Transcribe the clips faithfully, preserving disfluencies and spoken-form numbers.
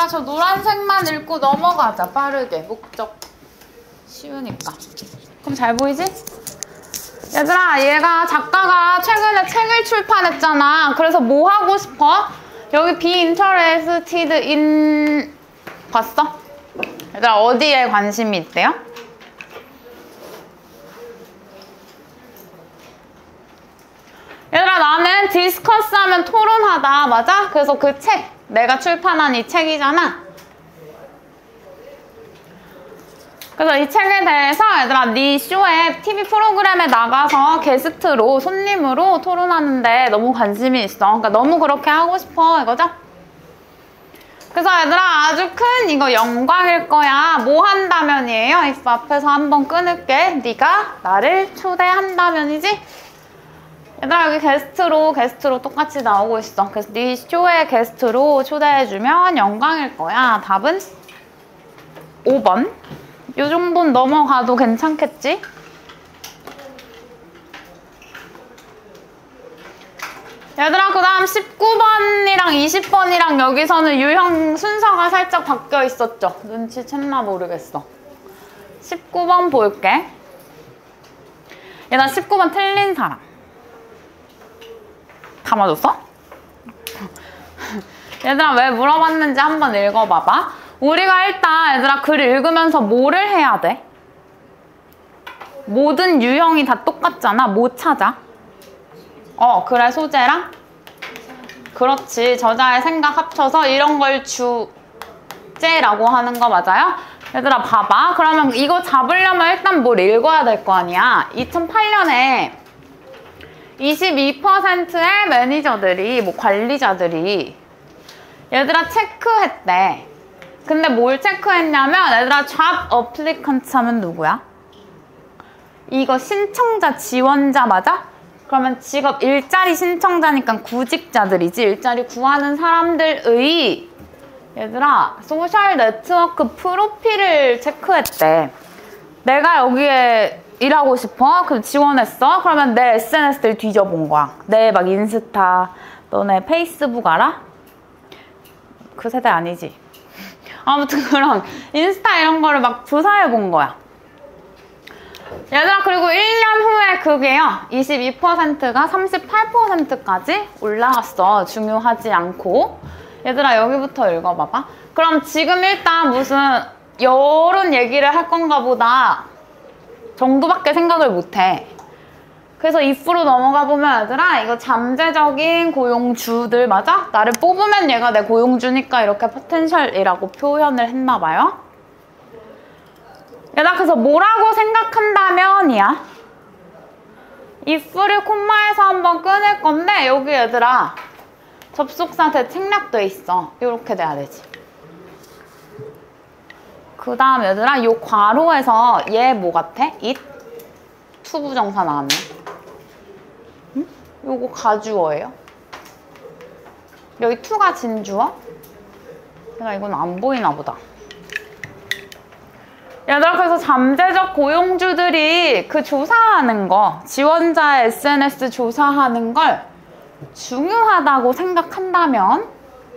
얘들아 저 노란색만 읽고 넘어가자. 빠르게. 목적 쉬우니까. 그럼 잘 보이지? 얘들아 얘가 작가가 최근에 책을 출판했잖아. 그래서 뭐 하고 싶어? 여기 be interested in 봤어? 얘들아 어디에 관심이 있대요? 얘들아 나는 디스커스 하면 토론하다. 맞아? 그래서 그 책 내가 출판한 이 책이잖아. 그래서 이 책에 대해서 얘들아 네 쇼에 티비 프로그램에 나가서 게스트로 손님으로 토론하는데 너무 관심이 있어. 그러니까 너무 그렇게 하고 싶어 이거죠? 그래서 얘들아 아주 큰 이거 영광일 거야. 뭐 한다면이에요? if 앞에서 한번 끊을게. 네가 나를 초대한다면이지? 얘들아 여기 게스트로 게스트로 똑같이 나오고 있어. 그래서 네 쇼에 게스트로 초대해주면 영광일 거야. 답은 오 번. 요 정도는 넘어가도 괜찮겠지? 얘들아 그 다음 십구 번이랑 이십 번이랑 여기서는 유형 순서가 살짝 바뀌어 있었죠? 눈치챘나 모르겠어. 십구 번 볼게. 얘들아 십구 번 틀린 사람. 다 맞았어? 얘들아 왜 물어봤는지 한번 읽어봐봐. 우리가 일단 얘들아 글 읽으면서 뭐를 해야 돼? 모든 유형이 다 똑같잖아. 뭐 찾아? 어 그래 소재랑? 그렇지 저자의 생각 합쳐서 이런 걸 주제라고 하는 거 맞아요? 얘들아 봐봐. 그러면 이거 잡으려면 일단 뭘 읽어야 될 거 아니야. 이천팔 년에 이십이 퍼센트의 매니저들이 뭐 관리자들이 얘들아 체크했대. 근데 뭘 체크했냐면 얘들아 job applicants 하면 누구야? 이거 신청자 지원자 맞아? 그러면 직업 일자리 신청자니까 구직자들이지. 일자리 구하는 사람들의 얘들아 소셜 네트워크 프로필을 체크했대. 내가 여기에 일하고 싶어? 그럼 지원했어? 그러면 내 에스엔에스를 뒤져본 거야. 내 막 인스타, 너네 페이스북 알아? 그 세대 아니지? 아무튼 그럼 인스타 이런 거를 막 조사해 본 거야. 얘들아 그리고 일 년 후에 그게요. 이십이 퍼센트가 삼십팔 퍼센트까지 올라갔어. 중요하지 않고. 얘들아 여기부터 읽어봐봐. 그럼 지금 일단 무슨 여론 얘기를 할 건가 보다 정도밖에 생각을 못해. 그래서 if로 넘어가 보면 얘들아 이거 잠재적인 고용주들 맞아? 나를 뽑으면 얘가 내 고용주니까 이렇게 포텐셜이라고 표현을 했나 봐요. 얘들아 그래서 뭐라고 생각한다면이야. if를 콤마에서 한번 끊을 건데 여기 얘들아 접속사 대책략돼 있어. 이렇게 돼야 되지. 그 다음 얘들아 요 괄호에서 얘 뭐 같아? it? 투부정사 나왔네. 응? 요거 가주어예요. 여기 투가 진주어? 내가 이건 안 보이나 보다. 얘들아 그래서 잠재적 고용주들이 그 조사하는 거 지원자의 에스엔에스 조사하는 걸 중요하다고 생각한다면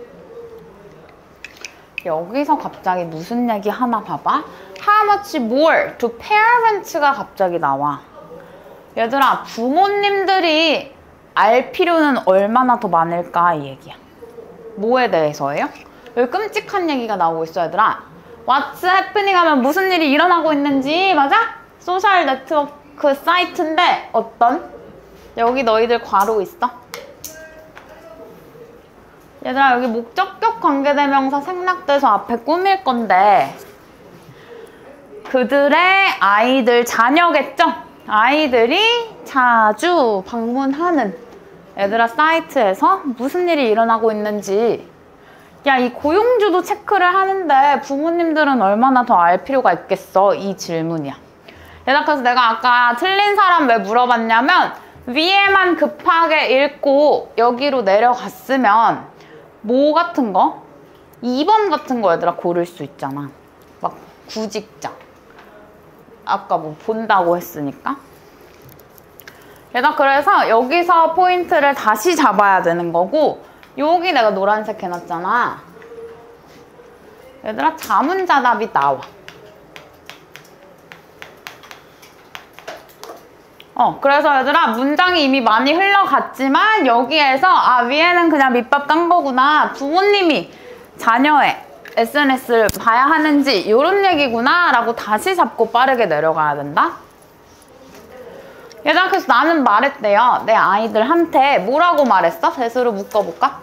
여기서 갑자기 무슨 얘기 하나 봐봐. How much more do parents가 갑자기 나와. 얘들아 부모님들이 알 필요는 얼마나 더 많을까 이 얘기야. 뭐에 대해서예요? 여기 끔찍한 얘기가 나오고 있어 얘들아. What's happening 하면 무슨 일이 일어나고 있는지 맞아? 소셜 네트워크 사이트인데 어떤? 여기 너희들 괄호 있어? 얘들아 여기 목적격 관계대명사 생략돼서 앞에 꾸밀 건데 그들의 아이들 자녀겠죠? 아이들이 자주 방문하는 얘들아 사이트에서 무슨 일이 일어나고 있는지. 야, 이 고용주도 체크를 하는데 부모님들은 얼마나 더 알 필요가 있겠어? 이 질문이야. 얘들아 그래서 내가 아까 틀린 사람 왜 물어봤냐면 위에만 급하게 읽고 여기로 내려갔으면 뭐 같은 거? 이 번 같은 거 얘들아 고를 수 있잖아. 막 구직자. 아까 뭐 본다고 했으니까. 얘들아 그래서 여기서 포인트를 다시 잡아야 되는 거고 여기 내가 노란색 해놨잖아. 얘들아 자문자답이 나와. 어, 그래서 얘들아 문장이 이미 많이 흘러갔지만 여기에서 아 위에는 그냥 밑밥 깐 거구나, 부모님이 자녀의 에스엔에스를 봐야 하는지 이런 얘기구나 라고 다시 잡고 빠르게 내려가야 된다. 얘들아 그래서 나는 말했대요. 내 아이들한테 뭐라고 말했어? 대수로 묶어볼까?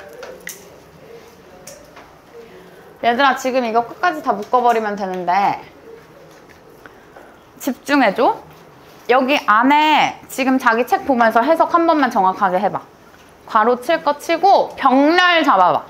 얘들아 지금 이거 끝까지 다 묶어버리면 되는데 집중해줘. 여기 안에 지금 자기 책 보면서 해석 한 번만 정확하게 해봐. 괄호 칠 거 치고 병렬 잡아봐.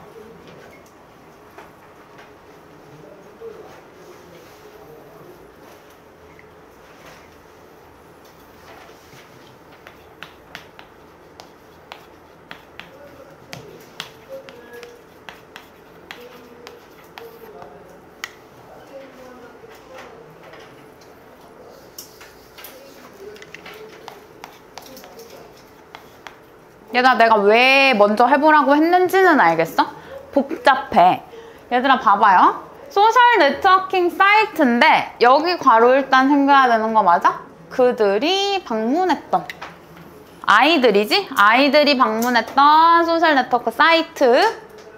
얘들아 내가 왜 먼저 해보라고 했는지는 알겠어? 복잡해. 얘들아 봐봐요. 소셜 네트워킹 사이트인데 여기 괄호 일단 생겨야 되는 거 맞아? 그들이 방문했던 아이들이지? 아이들이 방문했던 소셜 네트워크 사이트.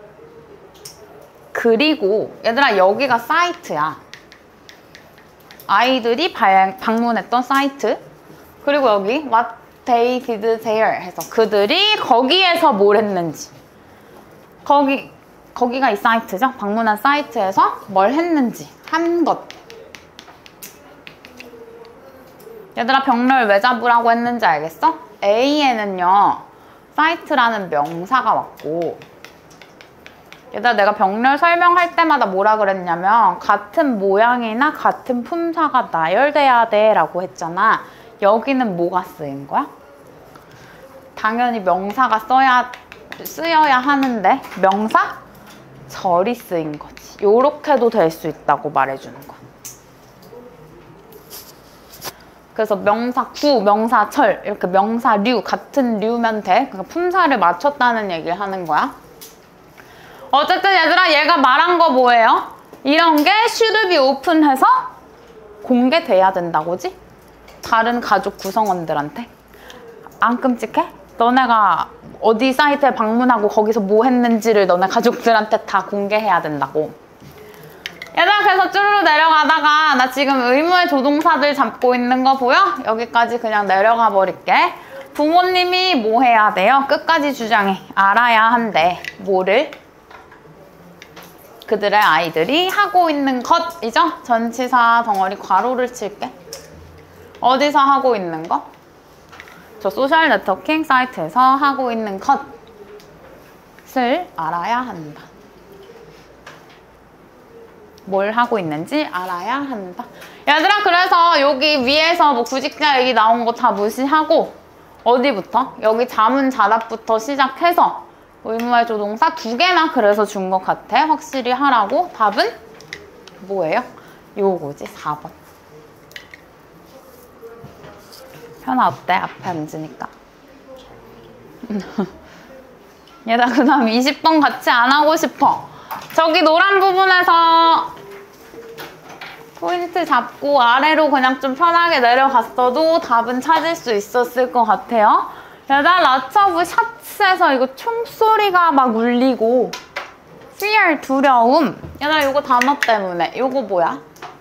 그리고 얘들아 여기가 사이트야. 아이들이 발, 방문했던 사이트. 그리고 여기 what they did there 해서 그들이 거기에서 뭘 했는지. 거기, 거기가 이 사이트죠? 방문한 사이트에서 뭘 했는지 한 것. 얘들아 병렬 왜 잡으라고 했는지 알겠어? A에는요 사이트라는 명사가 왔고, 얘들아 내가 병렬 설명할 때마다 뭐라 그랬냐면 같은 모양이나 같은 품사가 나열돼야 돼 라고 했잖아. 여기는 뭐가 쓰인 거야? 당연히 명사가 써야, 쓰여야 하는데 명사? 절이 쓰인 거지. 요렇게도 될 수 있다고 말해주는 거야. 그래서 명사 구, 명사 철 이렇게 명사류 같은 류면 돼. 그러니까 품사를 맞췄다는 얘기를 하는 거야. 어쨌든 얘들아 얘가 말한 거 뭐예요? 이런 게 should be open 해서 공개돼야 된다고지? 다른 가족 구성원들한테. 안 끔찍해? 너네가 어디 사이트에 방문하고 거기서 뭐 했는지를 너네 가족들한테 다 공개해야 된다고. 얘들아 그래서 쭈루루 내려가다가 나 지금 의무의 조동사들 잡고 있는 거 보여? 여기까지 그냥 내려가 버릴게. 부모님이 뭐 해야 돼요? 끝까지 주장해. 알아야 한대. 뭐를? 그들의 아이들이 하고 있는 것이죠? 전치사 덩어리 괄호를 칠게. 어디서 하고 있는 거? 저 소셜 네트워킹 사이트에서 하고 있는 것을 알아야 한다. 뭘 하고 있는지 알아야 한다. 얘들아 그래서 여기 위에서 뭐 구직자 얘기 나온 거 다 무시하고 어디부터? 여기 자문자답부터 시작해서 의무의 조동사 두 개나 그래서 준 것 같아. 확실히 하라고. 답은 뭐예요? 요거지. 사 번. 현아 어때? 앞에 앉으니까. 얘들아 그 다음 이십 번 같이 안 하고 싶어. 저기 노란 부분에서 포인트 잡고 아래로 그냥 좀 편하게 내려갔어도 답은 찾을 수 있었을 것 같아요. 얘들아 라처브 샷에서 이거 총소리가 막 울리고 fear 두려움. 얘들아 이거 단어 때문에. 이거 뭐야?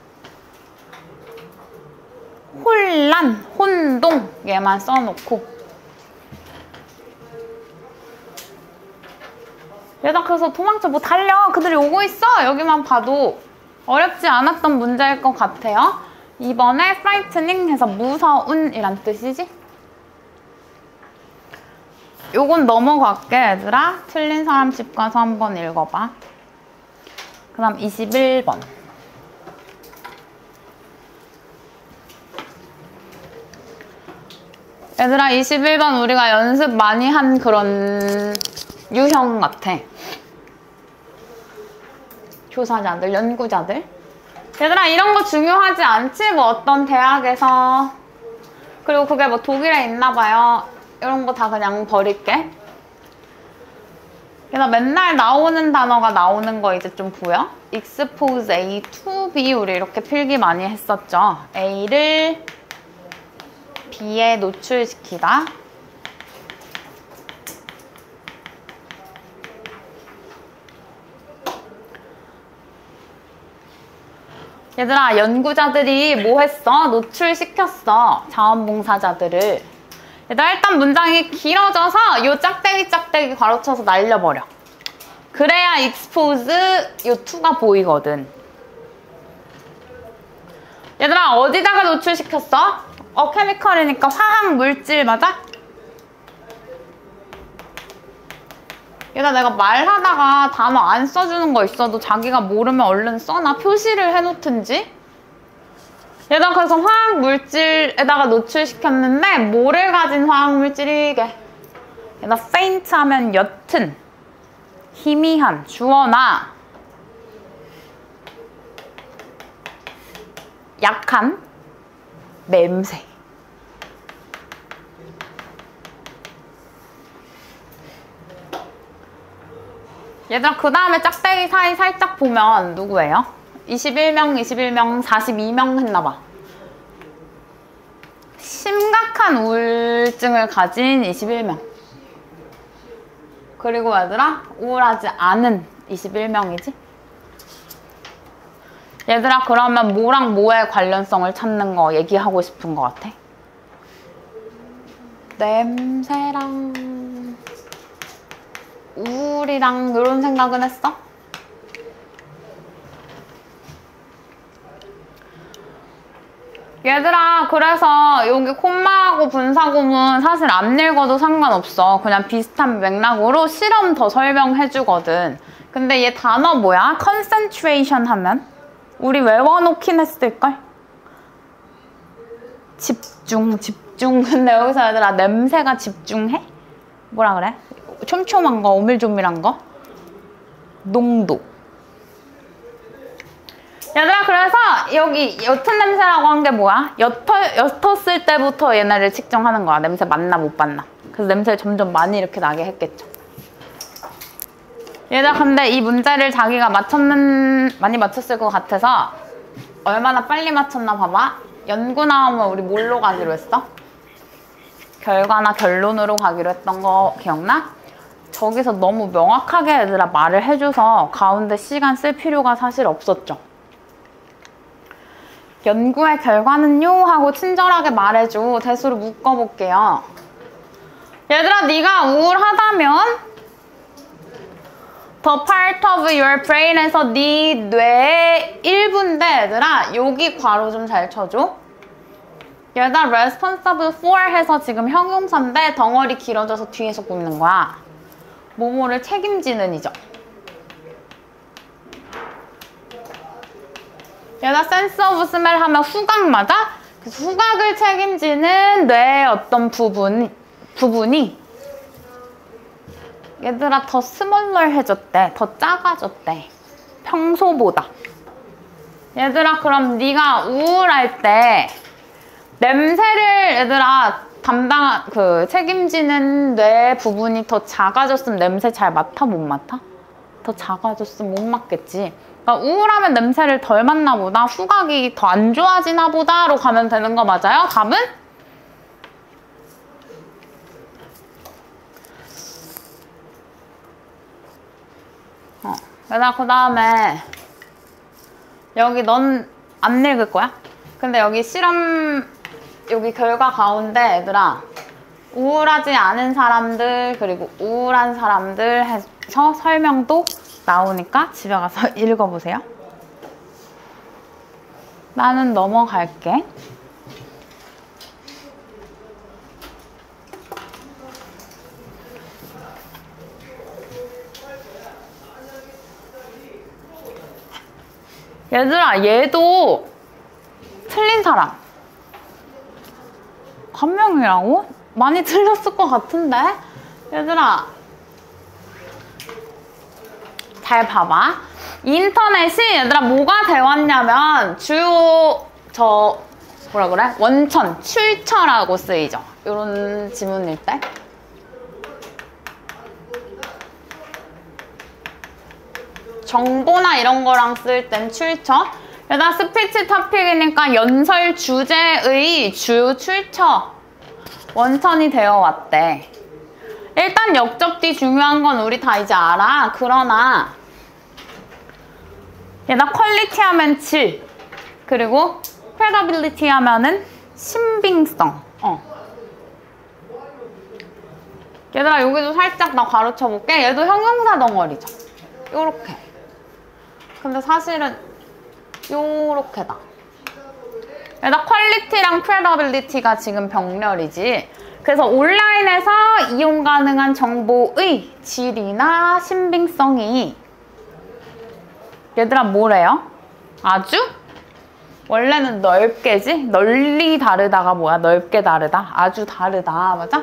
혼란, 혼동 얘만 써놓고. 얘들아 그래서 도망쳐 뭐 달려. 그들이 오고 있어. 여기만 봐도 어렵지 않았던 문제일 것 같아요. 이번에 frightening 해서 무서운 이란 뜻이지? 요건 넘어갈게 얘들아. 틀린 사람 집 가서 한번 읽어봐. 그 다음 이십일 번. 얘들아 이십일 번 우리가 연습 많이 한 그런 유형 같아. 조사자들, 연구자들. 얘들아 이런 거 중요하지 않지? 뭐 어떤 대학에서. 그리고 그게 뭐 독일에 있나 봐요. 이런 거 다 그냥 버릴게. 그래서 맨날 나오는 단어가 나오는 거 이제 좀 보여? expose A to B 우리 이렇게 필기 많이 했었죠. A를 B에 노출시키다. 얘들아, 연구자들이 뭐 했어? 노출시켰어. 자원봉사자들을. 얘들아, 일단 문장이 길어져서 요 짝대기 짝대기 가로쳐서 날려버려. 그래야 expose 요 to가 보이거든. 얘들아, 어디다가 노출시켰어? 어, 케미컬이니까 화학 물질 맞아? 얘들아, 내가 말하다가 단어 안 써주는 거 있어도 자기가 모르면 얼른 써놔. 표시를 해놓든지. 얘들아, 그래서 화학 물질에다가 노출시켰는데 뭐를 가진 화학 물질이게? 얘들아, faint 하면 옅은, 희미한, 주어나 약한, 냄새. 얘들아, 그 다음에 짝대기 사이 살짝 보면 누구예요? 이십일 명, 이십일 명, 사십이 명 했나봐. 심각한 우울증을 가진 이십일 명. 그리고 얘들아, 우울하지 않은 이십일 명이지? 얘들아, 그러면 뭐랑 뭐의 관련성을 찾는 거 얘기하고 싶은 거 같아? 냄새랑 우울이랑 이런 생각은 했어? 얘들아, 그래서 여기 콤마하고 분사구문 사실 안 읽어도 상관없어. 그냥 비슷한 맥락으로 실험 더 설명해주거든. 근데 얘 단어 뭐야? concentration 하면? 우리 외워놓긴 했을걸? 집중, 집중. 근데 여기서 얘들아, 냄새가 집중해? 뭐라 그래? 촘촘한 거, 오밀조밀한 거? 농도. 얘들아, 그래서 여기 옅은 냄새라고 한 게 뭐야? 옅어, 옅었을 때부터 얘네를 측정하는 거야. 냄새 맡나 못 맡나. 그래서 냄새를 점점 많이 이렇게 나게 했겠죠. 얘들아, 근데 이 문제를 자기가 맞췄는, 많이 맞췄을 것 같아서 얼마나 빨리 맞췄나 봐봐. 연구 나오면 우리 뭘로 가기로 했어? 결과나 결론으로 가기로 했던 거 기억나? 저기서 너무 명확하게 얘들아 말을 해줘서 가운데 시간 쓸 필요가 사실 없었죠. 연구의 결과는요 하고 친절하게 말해줘. 대수로 묶어볼게요. 얘들아, 네가 우울하다면 The part of your brain에서 네 뇌의 일부인데 얘들아, 여기 괄호 좀 잘 쳐줘. 얘들아, responsible for 해서 지금 형용사인데 덩어리 길어져서 뒤에서 꼽는 거야. 뭐뭐를 책임지는 이죠. 얘들아, sense of smell 하면 후각 맞아? 그래서 후각을 책임지는 뇌의 어떤 부분, 부분이 얘들아 더 스몰러해졌대. 더 작아졌대. 평소보다. 얘들아, 그럼 네가 우울할 때 냄새를 얘들아 담당 그 책임지는 뇌 부분이 더 작아졌으면 냄새 잘 맡아 못 맡아? 더 작아졌으면 못 맡겠지. 그러니까 우울하면 냄새를 덜 맡나 보다, 후각이 더 안 좋아지나 보다로 가면 되는 거 맞아요? 답은? 어, 얘들아, 그 다음에 여기 넌 안 읽을 거야? 근데 여기 실험 여기 결과 가운데 얘들아, 우울하지 않은 사람들 그리고 우울한 사람들 해서 설명도 나오니까 집에 가서 읽어보세요. 나는 넘어갈게. 얘들아, 얘도 틀린 사람 한 명이라고? 많이 틀렸을 것 같은데? 얘들아, 잘 봐봐. 인터넷이 얘들아 뭐가 되었냐면 주요 저 뭐라 그래? 원천, 출처라고 쓰이죠. 이런 지문일 때. 정보나 이런 거랑 쓸 땐 출처. 얘들아 스피치 토픽이니까 연설 주제의 주요 출처 원천이 되어 왔대. 일단 역접뒤 중요한 건 우리 다 이제 알아. 그러나 얘들아 퀄리티 하면 질, 그리고 credibility 하면은 신빙성. 어. 얘들아 여기도 살짝 나 가르쳐볼게. 얘도 형용사 덩어리죠. 요렇게. 근데 사실은 요렇게다. 얘들아 퀄리티랑 credibility가 지금 병렬이지. 그래서 온라인에서 이용 가능한 정보의 질이나 신빙성이 얘들아 뭐래요? 아주? 원래는 넓게지? 널리 다르다가 뭐야? 넓게 다르다? 아주 다르다. 맞아?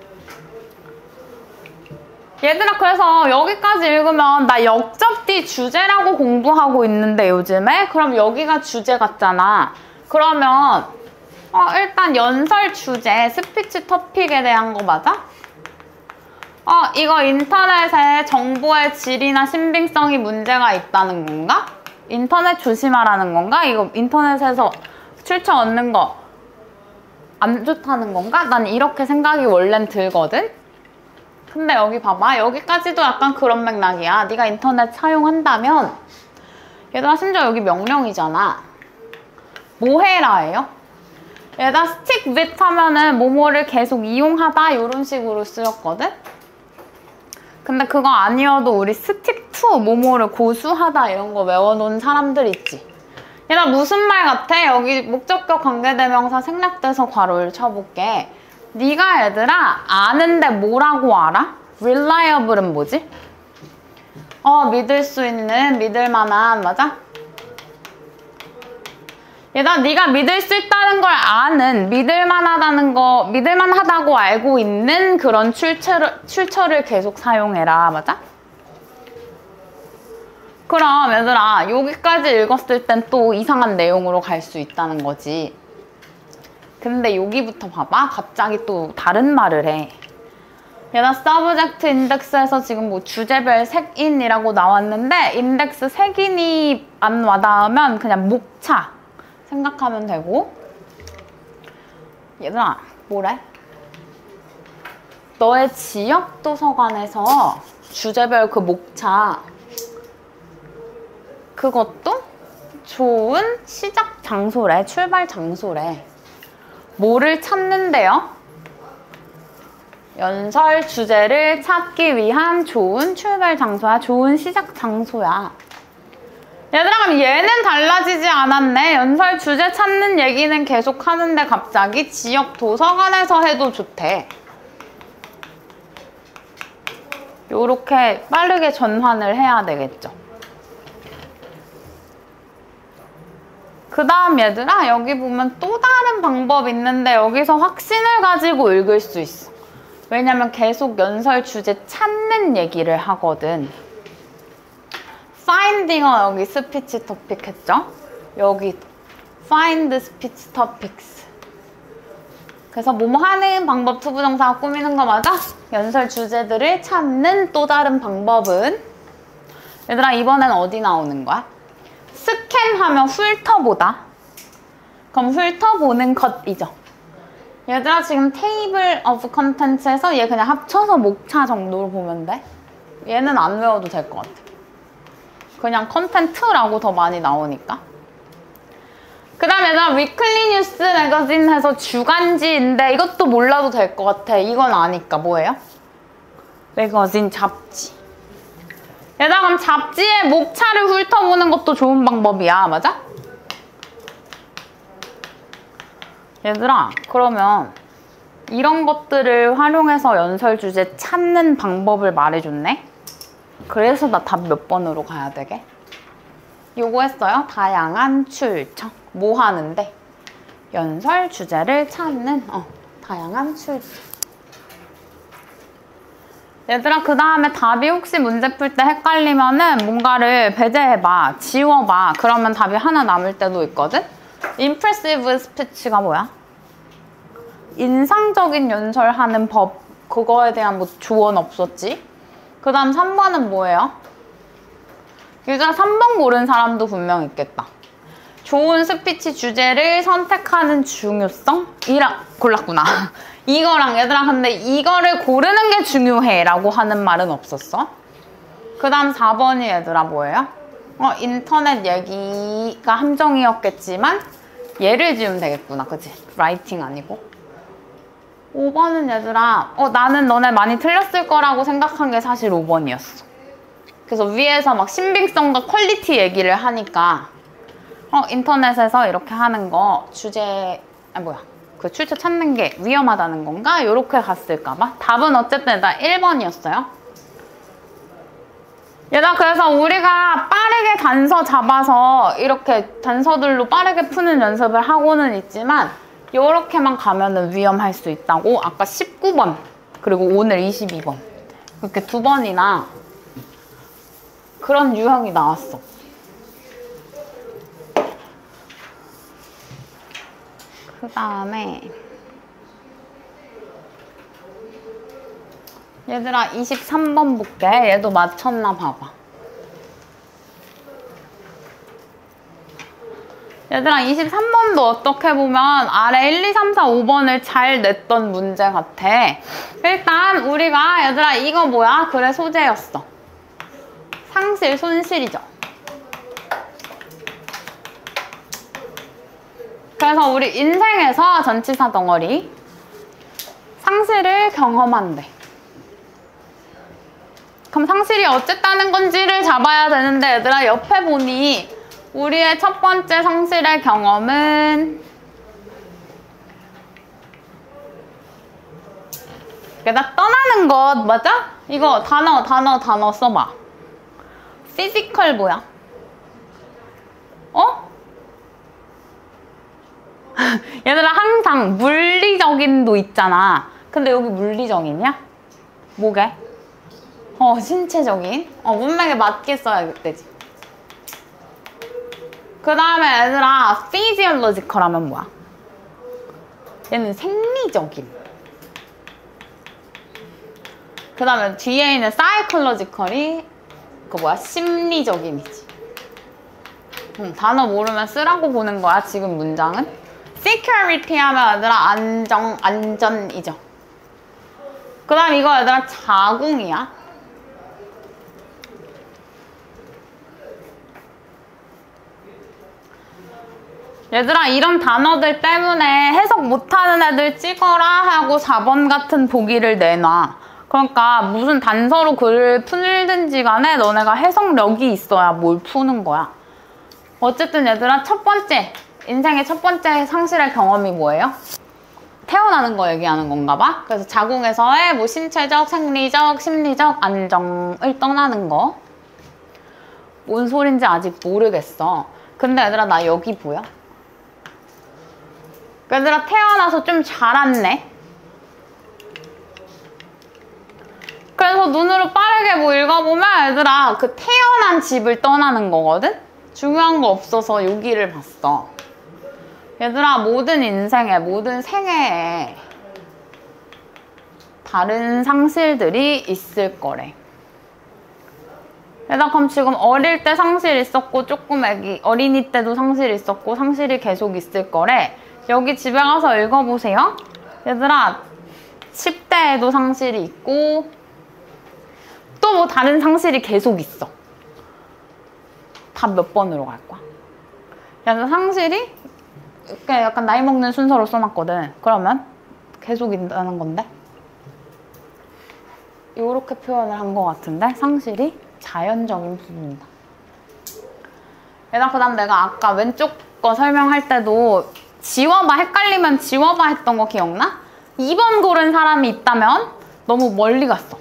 얘들아 그래서 여기까지 읽으면 나 역접뒤 주제라고 공부하고 있는데 요즘에? 그럼 여기가 주제 같잖아. 그러면 어, 일단 연설 주제, 스피치 토픽에 대한 거 맞아? 어, 이거 인터넷에 정보의 질이나 신빙성이 문제가 있다는 건가? 인터넷 조심하라는 건가? 이거 인터넷에서 출처 얻는 거 안 좋다는 건가? 난 이렇게 생각이 원래는 들거든? 근데 여기 봐봐. 여기까지도 약간 그런 맥락이야. 네가 인터넷 사용한다면 얘들아 심지어 여기 명령이잖아. 뭐 해라예요? 얘들아 stick with 하면은 뭐뭐를 계속 이용하다 이런 식으로 쓰였거든? 근데 그거 아니어도 우리 stick to 뭐뭐를 고수하다 이런 거 외워놓은 사람들 있지? 얘들아 무슨 말 같아? 여기 목적격 관계대명사 생략돼서 괄호를 쳐볼게. 네가 얘들아 아는데 뭐라고 알아? reliable은 뭐지? 어 믿을 수 있는, 믿을 만한. 맞아? 얘들아 네가 믿을 수 있다는 걸 아는, 믿을 만하다는 거, 믿을 만하다고 알고 있는 그런 출처를, 출처를 계속 사용해라. 맞아? 그럼 얘들아 여기까지 읽었을 땐 또 이상한 내용으로 갈 수 있다는 거지. 근데 여기부터 봐봐. 갑자기 또 다른 말을 해. 얘들아 서브젝트 인덱스에서 지금 뭐 주제별 색인이라고 나왔는데 인덱스 색인이 안 와닿으면 그냥 목차 생각하면 되고. 얘들아 뭐래? 너의 지역 도서관에서 주제별 그 목차 그것도 좋은 시작 장소래. 출발 장소래. 뭐를 찾는데요? 연설 주제를 찾기 위한 좋은 출발 장소야. 좋은 시작 장소야. 얘들아 그럼 얘는 달라지지 않았네. 연설 주제 찾는 얘기는 계속 하는데 갑자기 지역 도서관에서 해도 좋대. 요렇게 빠르게 전환을 해야 되겠죠. 그 다음 얘들아 여기 보면 또 다른 방법 있는데 여기서 확신을 가지고 읽을 수 있어. 왜냐면 계속 연설 주제 찾는 얘기를 하거든. finding은 여기 스피치 토픽 했죠? 여기 find speech topics. 그래서 뭐뭐 하는 방법 투부정사가 꾸미는 거 맞아? 연설 주제들을 찾는 또 다른 방법은 얘들아 이번엔 어디 나오는 거야? 스캔하면 훑어보다. 그럼 훑어보는 것이죠. 얘들아 지금 테이블 오브 컨텐츠에서 얘 그냥 합쳐서 목차 정도로 보면 돼. 얘는 안 외워도 될 것 같아. 그냥 컨텐츠라고 더 많이 나오니까. 그 다음에 얘들아 위클리 뉴스 매거진 해서 주간지인데 이것도 몰라도 될 것 같아. 이건 아니까 뭐예요? 매거진 잡지. 얘들아 그럼 잡지의 목차를 훑어보는 것도 좋은 방법이야. 맞아? 얘들아 그러면 이런 것들을 활용해서 연설 주제 찾는 방법을 말해줬네? 그래서 나 답 몇 번으로 가야 되게? 요거 했어요. 다양한 출처. 뭐 하는데? 연설 주제를 찾는 어 다양한 출처. 얘들아 그 다음에 답이 혹시 문제 풀 때 헷갈리면은 뭔가를 배제해봐. 지워봐. 그러면 답이 하나 남을 때도 있거든? impressive speech가 뭐야? 인상적인 연설하는 법. 그거에 대한 뭐 조언 없었지? 그 다음 삼 번은 뭐예요? 얘들아 삼 번 고른 사람도 분명 있겠다. 좋은 스피치 주제를 선택하는 중요성? 이랑 골랐구나. 이거랑 얘들아 근데 이거를 고르는 게 중요해 라고 하는 말은 없었어. 그 다음 사 번이 얘들아 뭐예요? 어 인터넷 얘기가 함정이었겠지만 예를 지으면 되겠구나. 그치? 라이팅 아니고. 오 번은 얘들아 어 나는 너네 많이 틀렸을 거라고 생각한 게 사실 오 번이었어. 그래서 위에서 막 신빙성과 퀄리티 얘기를 하니까 어 인터넷에서 이렇게 하는 거 주제 아 뭐야 그 출처 찾는 게 위험하다는 건가? 이렇게 갔을까 봐. 답은 어쨌든 나 일 번이었어요. 얘들아 그래서 우리가 빠르게 단서 잡아서 이렇게 단서들로 빠르게 푸는 연습을 하고는 있지만 요렇게만 가면은 위험할 수 있다고 아까 십구 번 그리고 오늘 이십이 번 이렇게 두 번이나 그런 유형이 나왔어. 그 다음에 얘들아 이십삼 번 볼게. 얘도 맞췄나 봐봐. 얘들아 이십삼 번도 어떻게 보면 아래 일, 이, 삼, 사, 오 번을 잘 냈던 문제 같아. 일단 우리가 얘들아 이거 뭐야? 그래 소재였어. 상실, 손실이죠. 그래서 우리 인생에서 전치사 덩어리 상실을 경험한대. 그럼 상실이 어쨌다는 건지를 잡아야 되는데 얘들아 옆에 보니 우리의 첫 번째 상실의 경험은 나 떠나는 것 맞아? 이거 단어 단어 단어 써봐. 피지컬 뭐야? 어? 얘들아 항상 물리적인도 있잖아. 근데 여기 물리적이냐? 뭐게? 어 신체적인? 어 문맥에 맞게 써야 되지. 그 다음에 얘들아 physiological 하면 뭐야? 얘는 생리적인. 그 다음에 뒤에 있는 psychological이 그 뭐야? 심리적인이지. 응, 단어 모르면 쓰라고 보는 거야 지금 문장은. security 하면 얘들아 안정, 안전이죠. 그 다음 이거 얘들아 자궁이야. 얘들아 이런 단어들 때문에 해석 못하는 애들 찍어라 하고 사 번 같은 보기를 내놔. 그러니까 무슨 단서로 글을 풀든지 간에 너네가 해석력이 있어야 뭘 푸는 거야. 어쨌든 얘들아 첫 번째 인생의 첫 번째 상실의 경험이 뭐예요? 태어나는 거 얘기하는 건가 봐. 그래서 자궁에서의 뭐 신체적, 생리적, 심리적 안정을 떠나는 거. 뭔 소린지 아직 모르겠어. 근데 얘들아 나 여기 보여? 얘들아 태어나서 좀 자랐네. 그래서 눈으로 빠르게 뭐 읽어보면 얘들아 그 태어난 집을 떠나는 거거든? 중요한 거 없어서 여기를 봤어. 얘들아 모든 인생에 모든 생애에 다른 상실들이 있을 거래. 얘들아 그럼 지금 어릴 때 상실 있었고 조금 애기 어린이 때도 상실 있었고 상실이 계속 있을 거래. 여기 집에 가서 읽어보세요. 얘들아 십 대에도 상실이 있고 또 뭐 다른 상실이 계속 있어. 답 몇 번으로 갈 거야? 얘들아 상실이 이렇게 약간 나이 먹는 순서로 써놨거든. 그러면 계속 있다는 건데 이렇게 표현을 한 것 같은데 상실이 자연적인 부분이다. 얘들아 그 다음 내가 아까 왼쪽 거 설명할 때도 지워봐 헷갈리면 지워봐 했던 거 기억나? 이 번 고른 사람이 있다면 너무 멀리 갔어.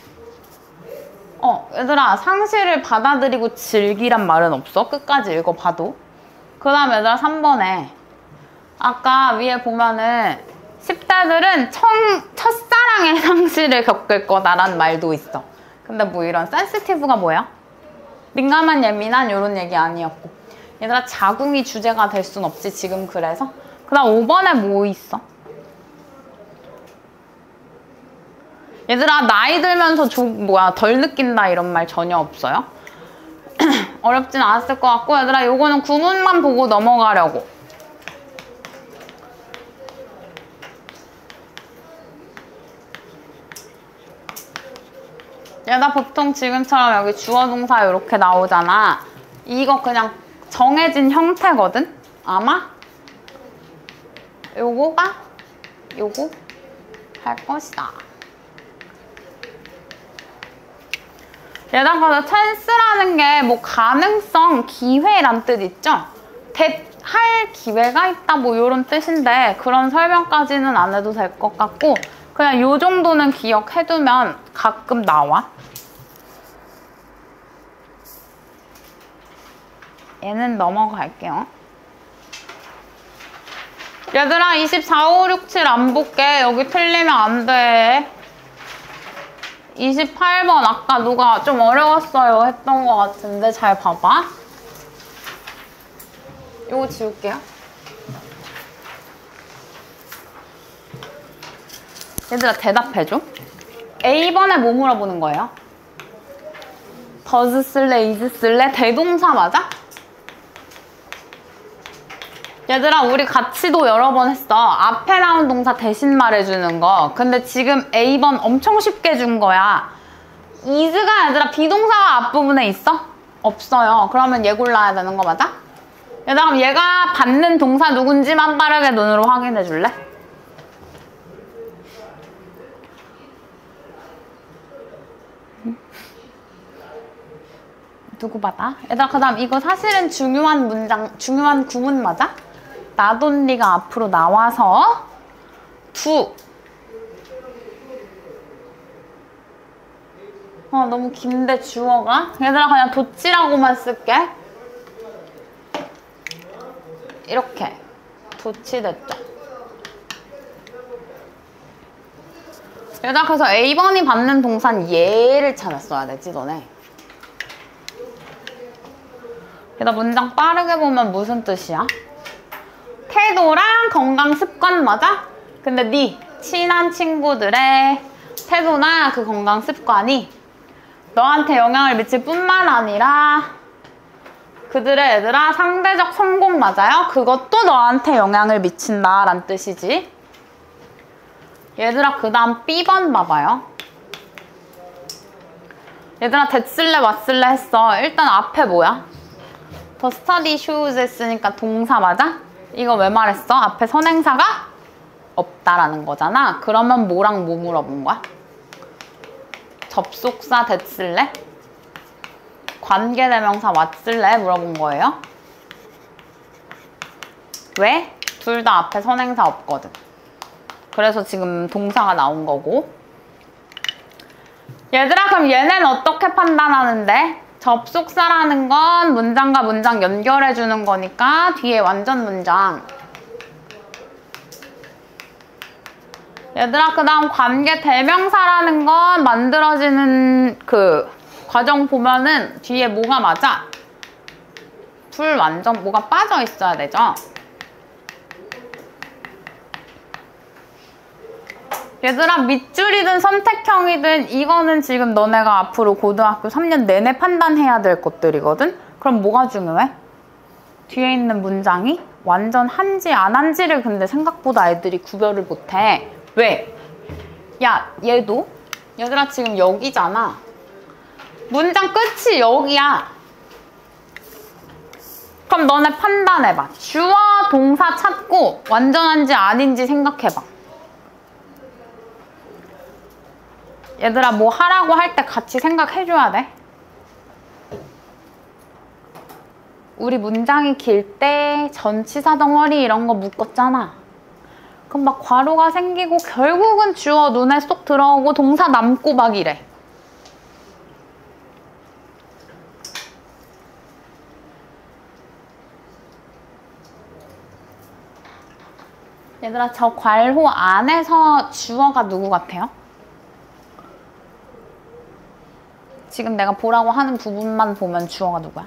어 얘들아 상실을 받아들이고 즐기란 말은 없어. 끝까지 읽어봐도. 그 다음 얘들아 삼 번에 아까 위에 보면은 십 대들은 청, 첫사랑의 상실을 겪을 거다라는 말도 있어. 근데 뭐 이런 센시티브가 뭐야? 민감한 예민한 이런 얘기 아니었고. 얘들아 자궁이 주제가 될 순 없지 지금. 그래서 그 다음 오 번에 뭐 있어? 얘들아 나이 들면서 조, 뭐야 덜 느낀다 이런 말 전혀 없어요. 어렵진 않았을 것 같고 얘들아 요거는 구문만 보고 넘어가려고. 얘들아 보통 지금처럼 여기 주어 동사 이렇게 나오잖아. 이거 그냥 정해진 형태거든? 아마? 요거가 요거 할 것이다. 얘들아 그래서 찬스라는 게 뭐 가능성, 기회란 뜻 있죠? 대, 할 기회가 있다 뭐 이런 뜻인데 그런 설명까지는 안 해도 될 것 같고 그냥 요 정도는 기억해두면 가끔 나와. 얘는 넘어갈게요. 얘들아 이십사, 오, 육, 칠 안 볼게. 여기 틀리면 안 돼. 이십팔 번 아까 누가 좀 어려웠어요 했던 것 같은데 잘 봐봐. 이거 지울게요. 얘들아 대답해줘. A번에 뭐 물어보는 거예요? does 쓸래, is 쓸래? 대동사 맞아? 얘들아 우리 같이도 여러 번 했어. 앞에 나온 동사 대신 말해주는 거. 근데 지금 A번 엄청 쉽게 준 거야. is가 얘들아 비동사가 앞부분에 있어? 없어요. 그러면 얘 골라야 되는 거 맞아? 얘들아 그럼 얘가 받는 동사 누군지만 빠르게 눈으로 확인해 줄래? 누구 받아? 얘들아 그 다음 이거 사실은 중요한 문장, 중요한 구문 맞아? 나돈니가 앞으로 나와서 두. 어 너무 긴데 주어가? 얘들아 그냥 도치라고만 쓸게. 이렇게 도치됐죠? 얘들아 그래서 A번이 받는 동사는 얘를 찾았어야 되지 너네. 얘들아 문장 빠르게 보면 무슨 뜻이야? 태도랑 건강 습관 맞아? 근데 네 친한 친구들의 태도나 그 건강 습관이 너한테 영향을 미칠 뿐만 아니라 그들의 얘들아 상대적 성공 맞아요? 그것도 너한테 영향을 미친다 라는 뜻이지. 얘들아 그 다음 B번 봐봐요. 얘들아 됐을래 왔을래 했어. 일단 앞에 뭐야? 더 스터디 슈즈 했으니까 동사 맞아? 이거 왜 말했어? 앞에 선행사가 없다라는 거잖아. 그러면 뭐랑 뭐 물어본 거야? 접속사 됐을래? 관계대명사 왔을래? 물어본 거예요. 왜? 둘 다 앞에 선행사 없거든. 그래서 지금 동사가 나온 거고. 얘들아 그럼 얘는 어떻게 판단하는데? 접속사라는 건 문장과 문장 연결해주는 거니까 뒤에 완전 문장. 얘들아 그 다음 관계 대명사라는 건 만들어지는 그 과정 보면은 뒤에 뭐가 맞아? 둘 완전 뭐가 빠져 있어야 되죠? 얘들아 밑줄이든 선택형이든 이거는 지금 너네가 앞으로 고등학교 삼 년 내내 판단해야 될 것들이거든? 그럼 뭐가 중요해? 뒤에 있는 문장이 완전 한지 안 한지를 근데 생각보다 애들이 구별을 못해. 왜? 야 얘도 얘들아 지금 여기잖아. 문장 끝이 여기야. 그럼 너네 판단해봐. 주어 동사 찾고 완전한지 아닌지 생각해봐. 얘들아 뭐 하라고 할 때 같이 생각해줘야 돼. 우리 문장이 길 때 전치사 덩어리 이런 거 묶었잖아. 그럼 막 괄호가 생기고 결국은 주어 눈에 쏙 들어오고 동사 남고 막 이래. 얘들아 저 괄호 안에서 주어가 누구 같아요? 지금 내가 보라고 하는 부분만 보면 주어가 누구야?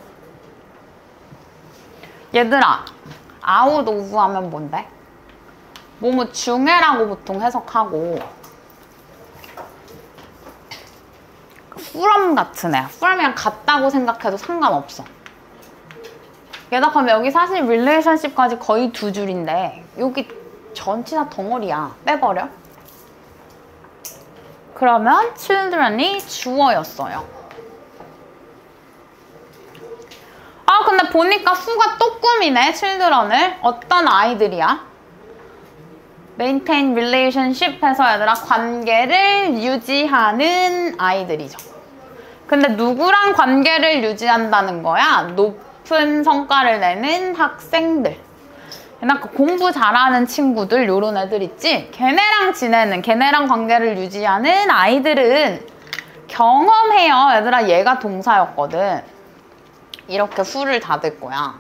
얘들아 아웃 오브 하면 뭔데? 뭐뭐 중에라고 보통 해석하고 from 같은 애야. from이랑 같은 맞다고 생각해도 상관없어. 게다가 여기 사실 relationship까지 거의 두 줄인데 여기 전치사 덩어리야. 빼버려. 그러면 children이 주어였어요. 아 근데 보니까 수가 또 꾸미네. children을. 어떤 아이들이야? maintain relationship 해서 얘들아 관계를 유지하는 아이들이죠. 근데 누구랑 관계를 유지한다는 거야? 높은 성과를 내는 학생들. 그러니까 공부 잘하는 친구들 요런 애들 있지? 걔네랑 지내는, 걔네랑 관계를 유지하는 아이들은 경험해요. 얘들아 얘가 동사였거든. 이렇게 후를 닫을 거야.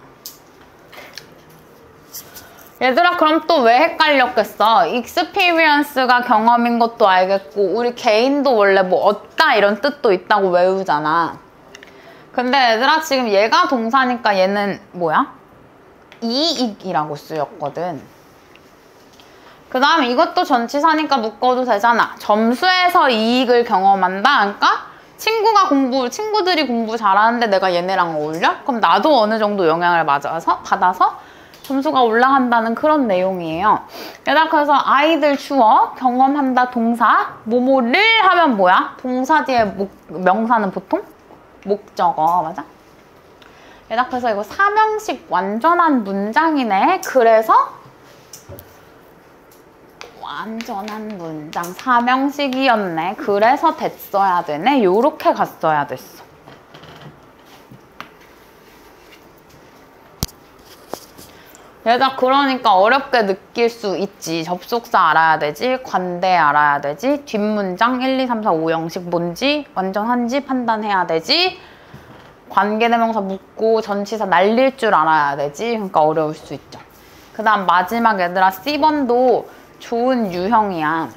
얘들아 그럼 또 왜 헷갈렸겠어? experience가 경험인 것도 알겠고 우리 개인도 원래 뭐 얻다 이런 뜻도 있다고 외우잖아. 근데 얘들아 지금 얘가 동사니까 얘는 뭐야? 이익이라고 쓰였거든. 그 다음에 이것도 전치사니까 묶어도 되잖아. 점수에서 이익을 경험한다. 그러니까 친구가 공부, 친구들이 공부 잘하는데 내가 얘네랑 어울려? 그럼 나도 어느 정도 영향을 맞아서, 받아서 점수가 올라간다는 그런 내용이에요. 얘들아 그래서 아이들 주어, 경험한다 동사, 뭐뭐를 하면 뭐야? 동사 뒤에 목, 명사는 보통? 목적어, 맞아? 얘들아 그래서 이거 삼형식 완전한 문장이네. 그래서 완전한 문장 삼형식이었네. 그래서 됐어야 되네. 요렇게 갔어야 됐어. 얘들아 그러니까 어렵게 느낄 수 있지. 접속사 알아야 되지, 관대 알아야 되지, 뒷문장 일, 이, 삼, 사, 오 형식 뭔지 완전한지 판단해야 되지, 관계대명사 묻고 전치사 날릴 줄 알아야 되지. 그러니까 어려울 수 있죠. 그 다음 마지막 얘들아 씨 번도 좋은 유형이야.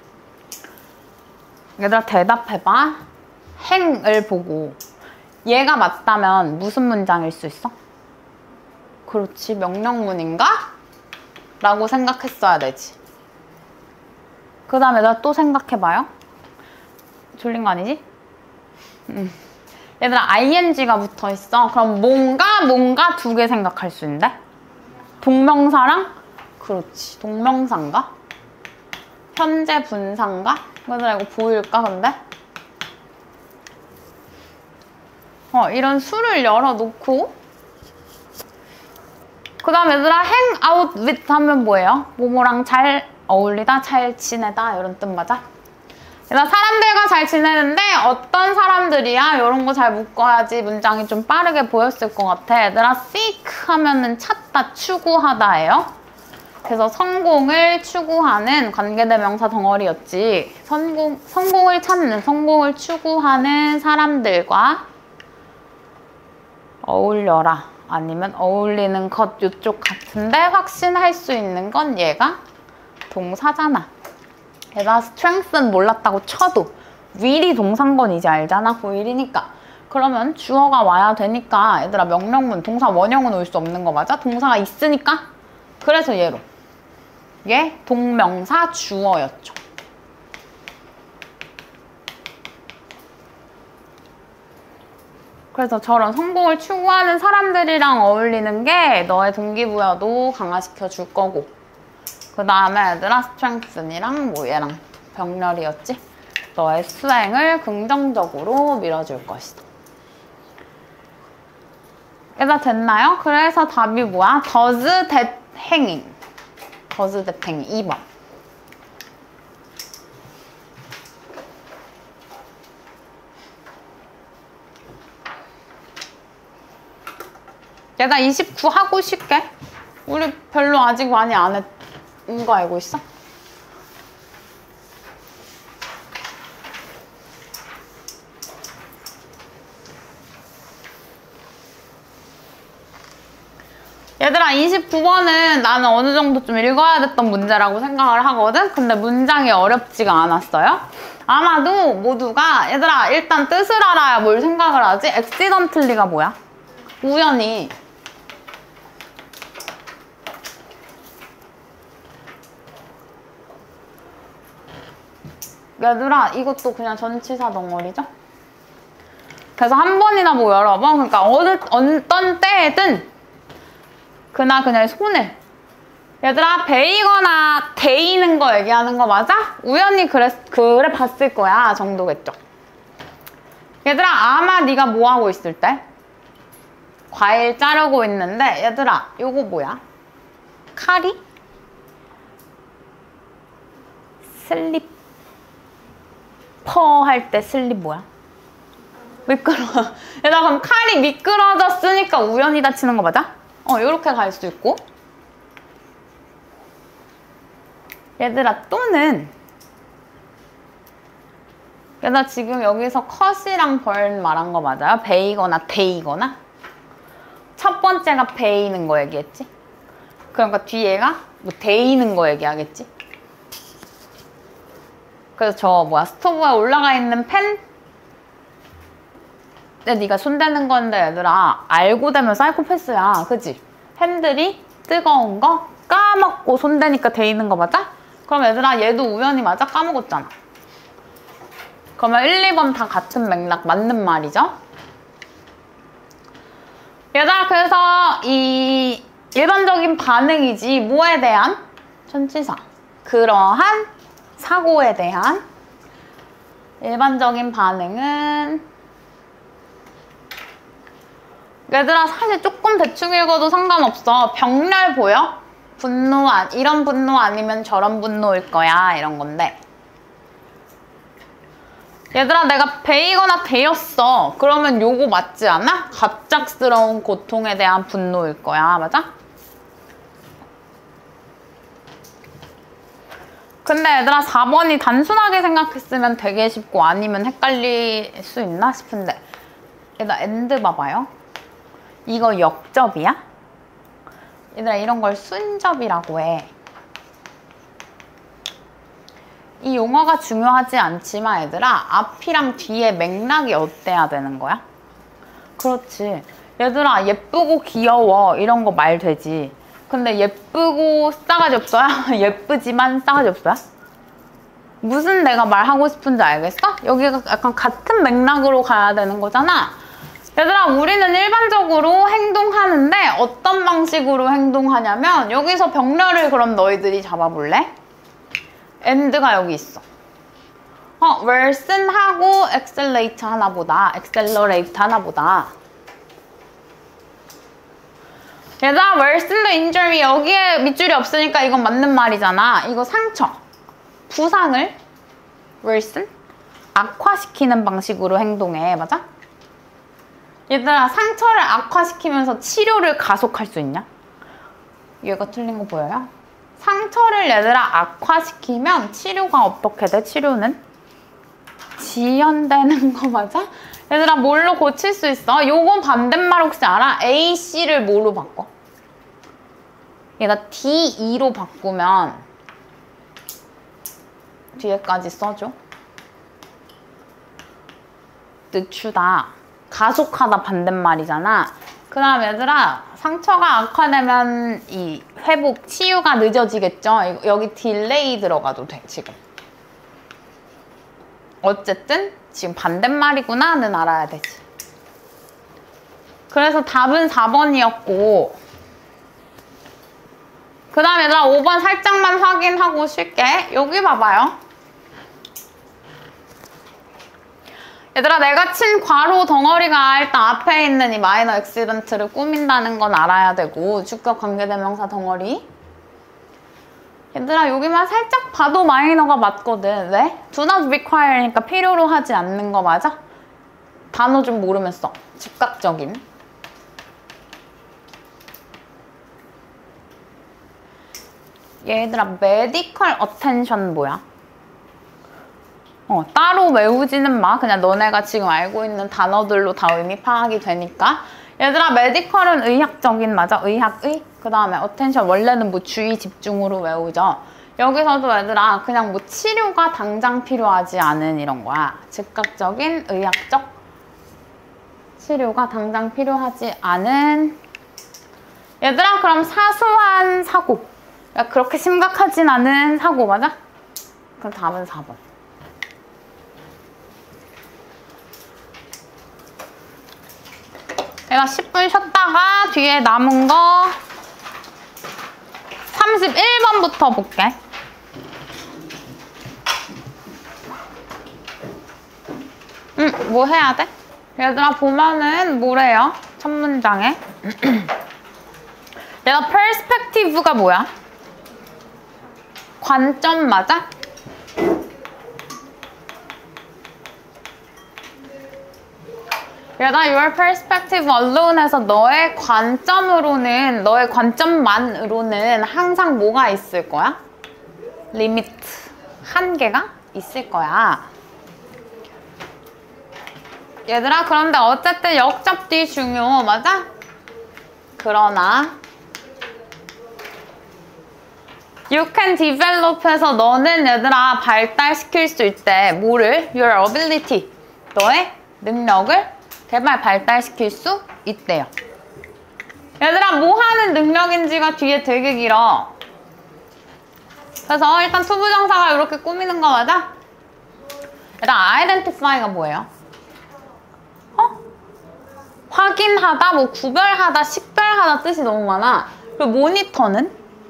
얘들아 대답해봐. 행을 보고 얘가 맞다면 무슨 문장일 수 있어? 그렇지, 명령문인가? 라고 생각했어야 되지. 그 다음에 나 또 생각해봐요. 졸린 거 아니지? 음. 얘들아 아이엔지가 붙어있어. 그럼 뭔가 뭔가 두 개 생각할 수 있는데? 동명사랑? 그렇지, 동명사인가? 현재 분사인가? 얘들아 이거 보일까 근데? 어, 이런 수를 열어놓고 그 다음 얘들아 hang out with 하면 뭐예요? 뭐뭐랑 잘 어울리다, 잘 지내다 이런 뜻 맞아? 얘들아 사람들과 잘 지내는데 어떤 사람들이야? 이런 거 잘 묶어야지 문장이 좀 빠르게 보였을 것 같아. 얘들아 seek 하면은 찾다, 추구하다예요. 그래서 성공을 추구하는 관계대명사 덩어리였지. 성공, 성공을 찾는, 성공을 추구하는 사람들과 어울려라. 아니면 어울리는 것 이쪽 같은데 확신할 수 있는 건 얘가 동사잖아. 얘가 strength는 몰랐다고 쳐도 will이 동사인 건 이제 알잖아. 고일이니까. 그러면 주어가 와야 되니까 얘들아 명령문, 동사 원형은 올 수 없는 거 맞아? 동사가 있으니까. 그래서 얘로. 얘 동명사 주어였죠. 그래서 저런 성공을 추구하는 사람들이랑 어울리는 게 너의 동기부여도 강화시켜 줄 거고, 그 다음에 얘들아 스트렝스니랑 뭐 얘랑 병렬이었지? 너의 수행을 긍정적으로 밀어줄 것이다. 얘들아 됐나요? 그래서 답이 뭐야? does that hanging. does that hanging. 이 번. 얘가 이십구 하고 쉽게? 우리 별로 아직 많이 안 했는 거 알고 있어? 얘들아 이십구 번은 나는 어느 정도 좀 읽어야 됐던 문제라고 생각을 하거든? 근데 문장이 어렵지가 않았어요. 아마도 모두가 얘들아 일단 뜻을 알아야 뭘 생각을 하지? accidentally가 뭐야? 우연히. 얘들아 이것도 그냥 전치사 덩어리죠? 그래서 한 번이나 뭐 여러 번, 그러니까 어느, 어떤 때든 그나 그녀의 손을. 얘들아, 베이거나 데이는 거 얘기하는 거 맞아? 우연히 그래, 그래 봤을 거야 정도겠죠. 얘들아, 아마 네가 뭐 하고 있을 때? 과일 자르고 있는데, 얘들아, 요거 뭐야? 칼이? 슬리퍼 할 때 슬립 뭐야? 미끄러워. 얘들아, 그럼 칼이 미끄러졌으니까 우연히 다치는 거 맞아? 어, 요렇게 갈 수 있고. 얘들아, 또는 얘들아, 지금 여기서 컷이랑 벌 말한 거 맞아요? 베이거나 데이거나? 첫 번째가 베이는 거 얘기했지? 그러니까 뒤에가 뭐 데이는 거 얘기하겠지? 그래서 저 뭐야, 스토브에 올라가 있는 팬? 근데 네가 손대는 건데 얘들아, 알고 되면 사이코패스야, 그치? 핸들이 뜨거운 거 까먹고 손대니까 데이는 거 맞아? 그럼 얘들아, 얘도 우연히 맞아? 까먹었잖아. 그러면 일, 이 번 다 같은 맥락 맞는 말이죠? 얘들아, 그래서 이 일반적인 반응이지 뭐에 대한? 전치사. 그러한 사고에 대한 일반적인 반응은 얘들아, 사실 조금 대충 읽어도 상관없어. 병렬 보여? 분노, 아, 이런 분노 아니면 저런 분노일 거야, 이런 건데. 얘들아, 내가 베이거나 데였어. 그러면 요거 맞지 않아? 갑작스러운 고통에 대한 분노일 거야, 맞아? 근데 얘들아, 사 번이 단순하게 생각했으면 되게 쉽고 아니면 헷갈릴 수 있나 싶은데, 얘들아, 엔드 봐봐요. 이거 역접이야? 얘들아, 이런 걸 순접이라고 해. 이 용어가 중요하지 않지만 얘들아, 앞이랑 뒤에 맥락이 어때야 되는 거야? 그렇지. 얘들아, 예쁘고 귀여워 이런 거 말 되지. 근데 예쁘고 싸가지 없어야? 예쁘지만 싸가지 없어야? 무슨 내가 말하고 싶은지 알겠어? 여기가 약간 같은 맥락으로 가야 되는 거잖아. 얘들아, 우리는 일반적으로 행동하는데 어떤 방식으로 행동하냐면, 여기서 병렬을 그럼 너희들이 잡아볼래? end가 여기 있어. 어, worsen 하고 accelerate 하나 보다. accelerate 하나 보다. 얘들아, worsen the injury, 여기에 밑줄이 없으니까 이건 맞는 말이잖아. 이거 상처, 부상을 worsen, 악화시키는 방식으로 행동해. 맞아? 얘들아, 상처를 악화시키면서 치료를 가속할 수 있냐? 얘가 틀린 거 보여요? 상처를 얘들아 악화시키면 치료가 어떻게 돼? 치료는? 지연되는 거 맞아? 얘들아, 뭘로 고칠 수 있어? 요건 반대말 혹시 알아? A, C를 뭐로 바꿔? 얘가 D, E로 바꾸면 뒤에까지 써줘. 늦추다, 가속하다 반대말이잖아. 그 다음 얘들아, 상처가 악화되면 이 회복, 치유가 늦어지겠죠? 여기 딜레이 들어가도 돼, 지금. 어쨌든 지금 반대말이구나는 알아야 되지. 그래서 답은 사 번이었고, 그 다음 얘들아, 오 번 살짝만 확인하고 쉴게. 여기 봐봐요. 얘들아, 내가 친 괄호 덩어리가 일단 앞에 있는 이 마이너 액시던트를 꾸민다는 건 알아야 되고, 주격 관계대명사 덩어리. 얘들아, 여기만 살짝 봐도 마이너가 맞거든. 왜? do not require니까 필요로 하지 않는 거 맞아? 단어 좀 모르면 써. 즉각적인. 얘들아, medical attention 뭐야? 어, 따로 외우지는 마. 그냥 너네가 지금 알고 있는 단어들로 다 의미 파악이 되니까. 얘들아, 메디컬은 의학적인 맞아. 의학의. 그 다음에 attention 원래는 뭐 주의 집중으로 외우죠. 여기서도 얘들아, 그냥 뭐 치료가 당장 필요하지 않은 이런 거야. 즉각적인 의학적 치료가 당장 필요하지 않은. 얘들아, 그럼 사소한 사고. 야, 그렇게 심각하진 않은 사고 맞아? 그럼 답은 사 번. 내가 십 분 쉬었다가 뒤에 남은 거 삼십일 번부터 볼게. 응, 뭐 해야 돼? 얘들아 보면은 뭐래요? 첫 문장에 내가 perspective가 뭐야? 관점 맞아? 얘들아 your perspective alone에서 너의 관점으로는 너의 관점만으로는 항상 뭐가 있을 거야? 리미트, 한계가 있을 거야. 얘들아 그런데 어쨌든 역접뒤 중요 맞아? 그러나 You can develop에서 너는 얘들아 발달시킬 수 있대. 뭐를? Your ability 너의 능력을 개발 발달시킬 수 있대요. 얘들아 뭐 하는 능력인지가 뒤에 되게 길어. 그래서 일단 투부정사가 이렇게 꾸미는 거 맞아? 일단 identify가 뭐예요? 어? 확인하다, 뭐 구별하다, 식별하다 뜻이 너무 많아. 그리고 모니터는?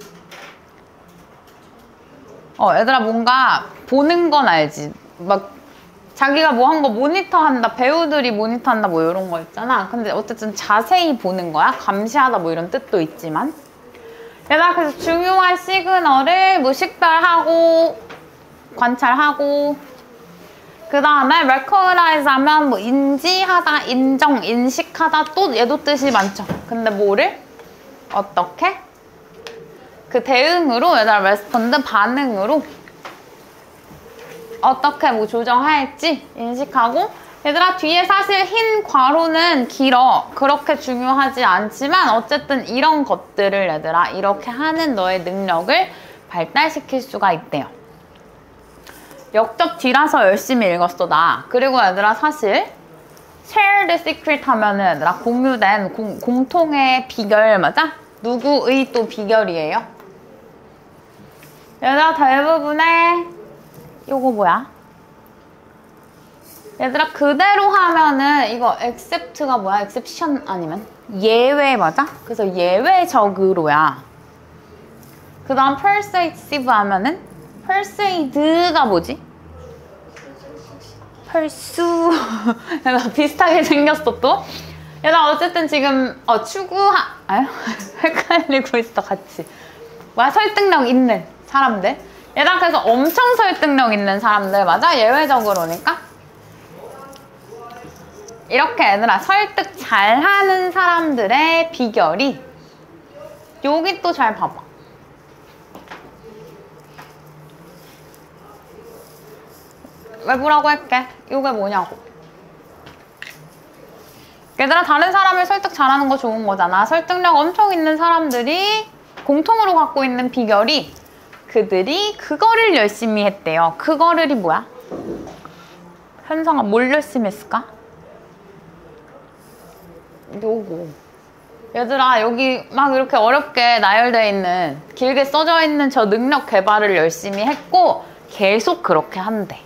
어, 얘들아 뭔가 보는 건 알지. 막 자기가 뭐 한 거 모니터한다, 배우들이 모니터한다 뭐 이런 거 있잖아. 근데 어쨌든 자세히 보는 거야. 감시하다 뭐 이런 뜻도 있지만. 얘들아 그래서 중요한 시그널을 뭐 식별하고 관찰하고 그 다음에 recognize 하면 뭐 인지하다, 인정, 인식하다 또 얘도 뜻이 많죠. 근데 뭐를? 어떻게? 그 대응으로 얘들아 respond 반응으로 어떻게 뭐 조정할지 인식하고 얘들아 뒤에 사실 흰 괄호는 길어. 그렇게 중요하지 않지만 어쨌든 이런 것들을 얘들아 이렇게 하는 너의 능력을 발달시킬 수가 있대요. 역접 뒤라서 열심히 읽었어 나. 그리고 얘들아 사실 share the secret 하면은 얘들아 공유된 공, 공통의 비결 맞아? 누구의 또 비결이에요? 얘들아 대부분의 요거 뭐야? 얘들아 그대로 하면은 이거 except가 뭐야? exception 아니면? 예외 맞아? 그래서 예외적으로야. 그 다음 persuasive 하면은 persuade가 뭐지? persu 얘들아 비슷하게 생겼어 또? 얘들아 어쨌든 지금 어 추구하... 아유 헷갈리고 있어 같이. 뭐야? 설득력 있는 사람들. 얘들아 그래서 엄청 설득력 있는 사람들 맞아? 예외적으로니까. 이렇게 얘들아 설득 잘하는 사람들의 비결이 여기 또 잘 봐봐. 왜 뭐라고 할게? 이게 뭐냐고. 얘들아 다른 사람을 설득 잘하는 거 좋은 거잖아. 설득력 엄청 있는 사람들이 공통으로 갖고 있는 비결이 그들이 그거를 열심히 했대요. 그거를이 뭐야? 현성아 뭘 열심히 했을까? 요거. 얘들아 여기 막 이렇게 어렵게 나열되어 있는 길게 써져 있는 저 능력 개발을 열심히 했고 계속 그렇게 한대.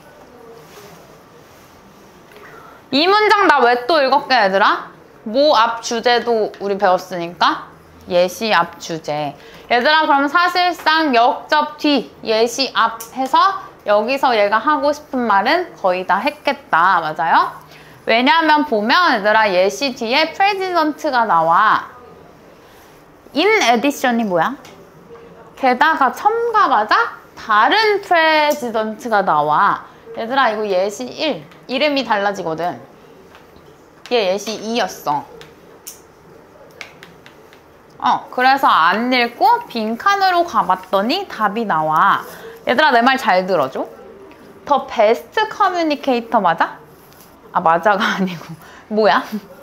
이 문장 나 왜 또 읽었게 얘들아? 뭐 앞 주제도 우리 배웠으니까 예시 앞 주제. 얘들아 그럼 사실상 역접 뒤 예시 앞 해서 여기서 얘가 하고 싶은 말은 거의 다 했겠다. 맞아요? 왜냐면 보면 얘들아 예시 뒤에 president가 나와. in addition이 뭐야? 게다가 첨가 맞아? 다른 president가 나와. 얘들아 이거 예시 일 이름이 달라지거든. 얘 예시 이였어. 어 그래서 안 읽고 빈칸으로 가봤더니 답이 나와. 얘들아 내 말 잘 들어줘. 더 베스트 커뮤니케이터 맞아? 아 맞아가 아니고 뭐야?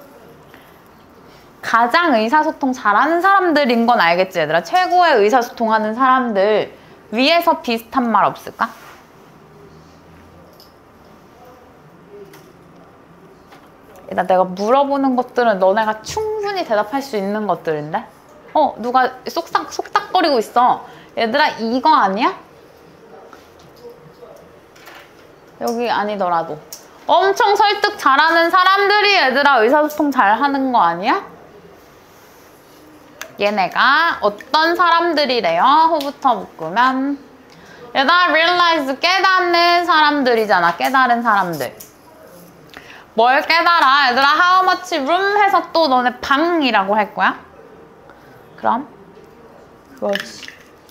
가장 의사소통 잘하는 사람들인 건 알겠지 얘들아. 최고의 의사소통하는 사람들 위에서 비슷한 말 없을까? 일단 내가 물어보는 것들은 너네가 충분히 대답할 수 있는 것들인데? 어 누가 쏙싹 속닥거리고 있어. 얘들아 이거 아니야? 여기 아니더라도 엄청 설득 잘하는 사람들이 얘들아 의사소통 잘하는 거 아니야? 얘네가 어떤 사람들이래요? 호부터 묶으면 얘들아 realize 깨닫는 사람들이잖아. 깨달은 사람들. 뭘 깨달아? 얘들아 how much room 해서 또 너네 방이라고 할 거야? 그럼 그거지.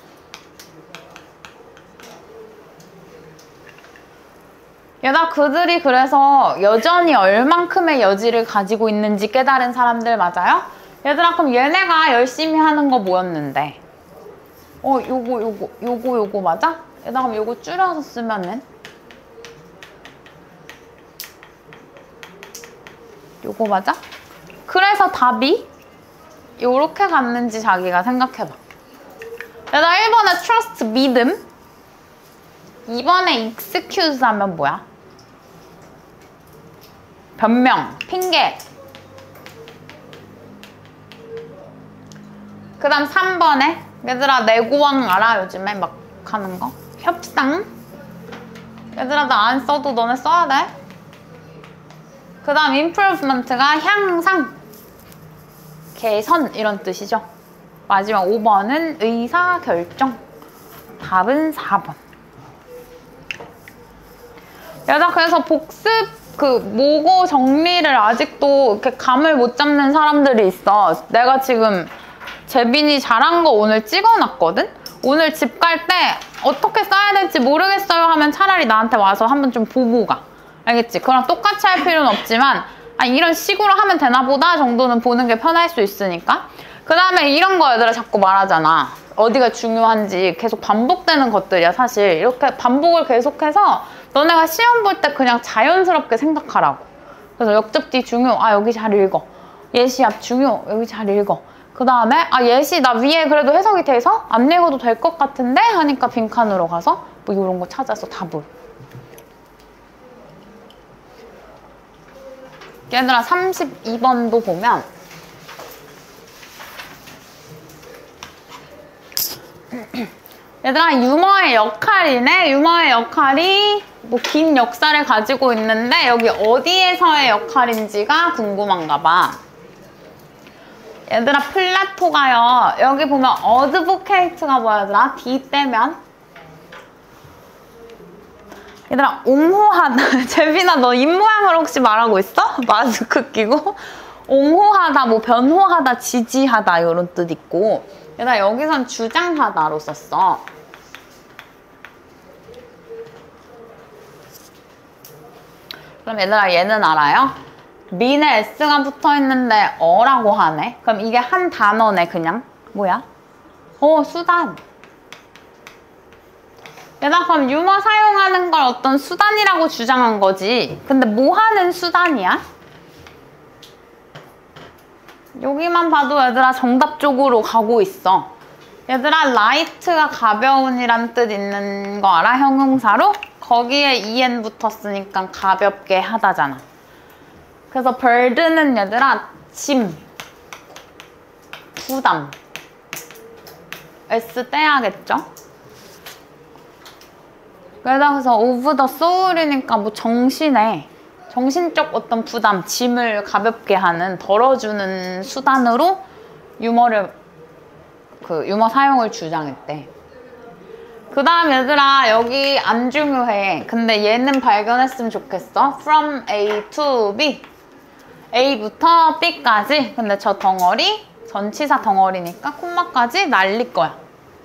얘들아 그들이 그래서 여전히 얼만큼의 여지를 가지고 있는지 깨달은 사람들 맞아요? 얘들아 그럼 얘네가 열심히 하는 거 뭐였는데? 어 요거 요거 요거 요거 맞아? 얘들아 그럼 요거 줄여서 쓰면은 요거 맞아? 그래서 답이 요렇게 갔는지 자기가 생각해봐. 얘들아 일 번에 trust 믿음, 이 번에 excuse 하면 뭐야? 변명, 핑계. 그 다음 삼 번에 얘들아 내고왕 알아? 요즘에 막 하는 거? 협상. 얘들아 나 안 써도 너네 써야 돼. 그 다음 improvement가 향상, 개선 이런 뜻이죠. 마지막 오 번은 의사결정. 답은 사 번. 얘들아 그래서 복습 그 모고 정리를 아직도 이렇게 감을 못 잡는 사람들이 있어. 내가 지금 재빈이 잘한 거 오늘 찍어놨거든? 오늘 집 갈 때 어떻게 써야 될지 모르겠어요 하면 차라리 나한테 와서 한번 좀 보고 가. 알겠지? 그럼 똑같이 할 필요는 없지만 아 이런 식으로 하면 되나 보다 정도는 보는 게 편할 수 있으니까. 그 다음에 이런 거 얘들아 자꾸 말하잖아. 어디가 중요한지 계속 반복되는 것들이야 사실. 이렇게 반복을 계속해서 너네가 시험 볼 때 그냥 자연스럽게 생각하라고. 그래서 역접뒤 중요, 아 여기 잘 읽어. 예시 앞 중요, 여기 잘 읽어. 그 다음에 아 예시 나 위에 그래도 해석이 돼서 안 읽어도 될 것 같은데 하니까 빈칸으로 가서 뭐 이런 거 찾아서 답을. 얘들아 삼십이 번도 보면 얘들아 유머의 역할이네. 유머의 역할이 뭐 긴 역사를 가지고 있는데 여기 어디에서의 역할인지가 궁금한가 봐. 얘들아 플라토가요. 여기 보면 어드보케이트가 뭐야 얘들아? D 떼면 얘들아 옹호하다. 재빈아 너 입모양을 혹시 말하고 있어? 마스크 끼고 옹호하다, 뭐 변호하다, 지지하다 이런 뜻 있고 얘들아 여기선 주장하다로 썼어. 그럼 얘들아 얘는 알아요? 민에 S가 붙어있는데 어라고 하네. 그럼 이게 한 단어네 그냥. 뭐야? 어 수단. 얘들아 그럼 유머 사용하는 걸 어떤 수단이라고 주장한 거지. 근데 뭐 하는 수단이야? 여기만 봐도 얘들아 정답 쪽으로 가고 있어. 얘들아 light가 가벼운이란 뜻 있는 거 알아? 형용사로? 거기에 en 붙었으니까 가볍게 하다잖아. 그래서 burden은 얘들아 짐, 부담. S 떼야겠죠? 그래서 of the soul이니까 뭐 정신에 정신적 어떤 부담, 짐을 가볍게 하는, 덜어주는 수단으로 유머를 그 유머 사용을 주장했대. 그 다음 얘들아 여기 안 중요해. 근데 얘는 발견했으면 좋겠어. From A to B. A부터 B까지. 근데 저 덩어리 전치사 덩어리니까 콤마까지 날릴 거야.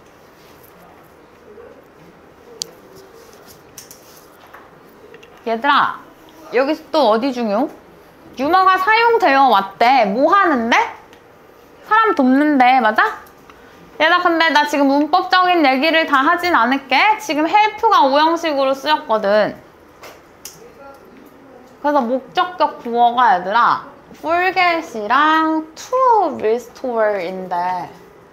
얘들아 여기서 또 어디 중요? 유머가 사용되어 왔대. 뭐 하는데? 사람 돕는데 맞아? 얘들아 근데 나 지금 문법적인 얘기를 다 하진 않을게. 지금 help가 오형식으로 쓰였거든. 그래서 목적격 부어가 얘들아 forget이랑 to restore인데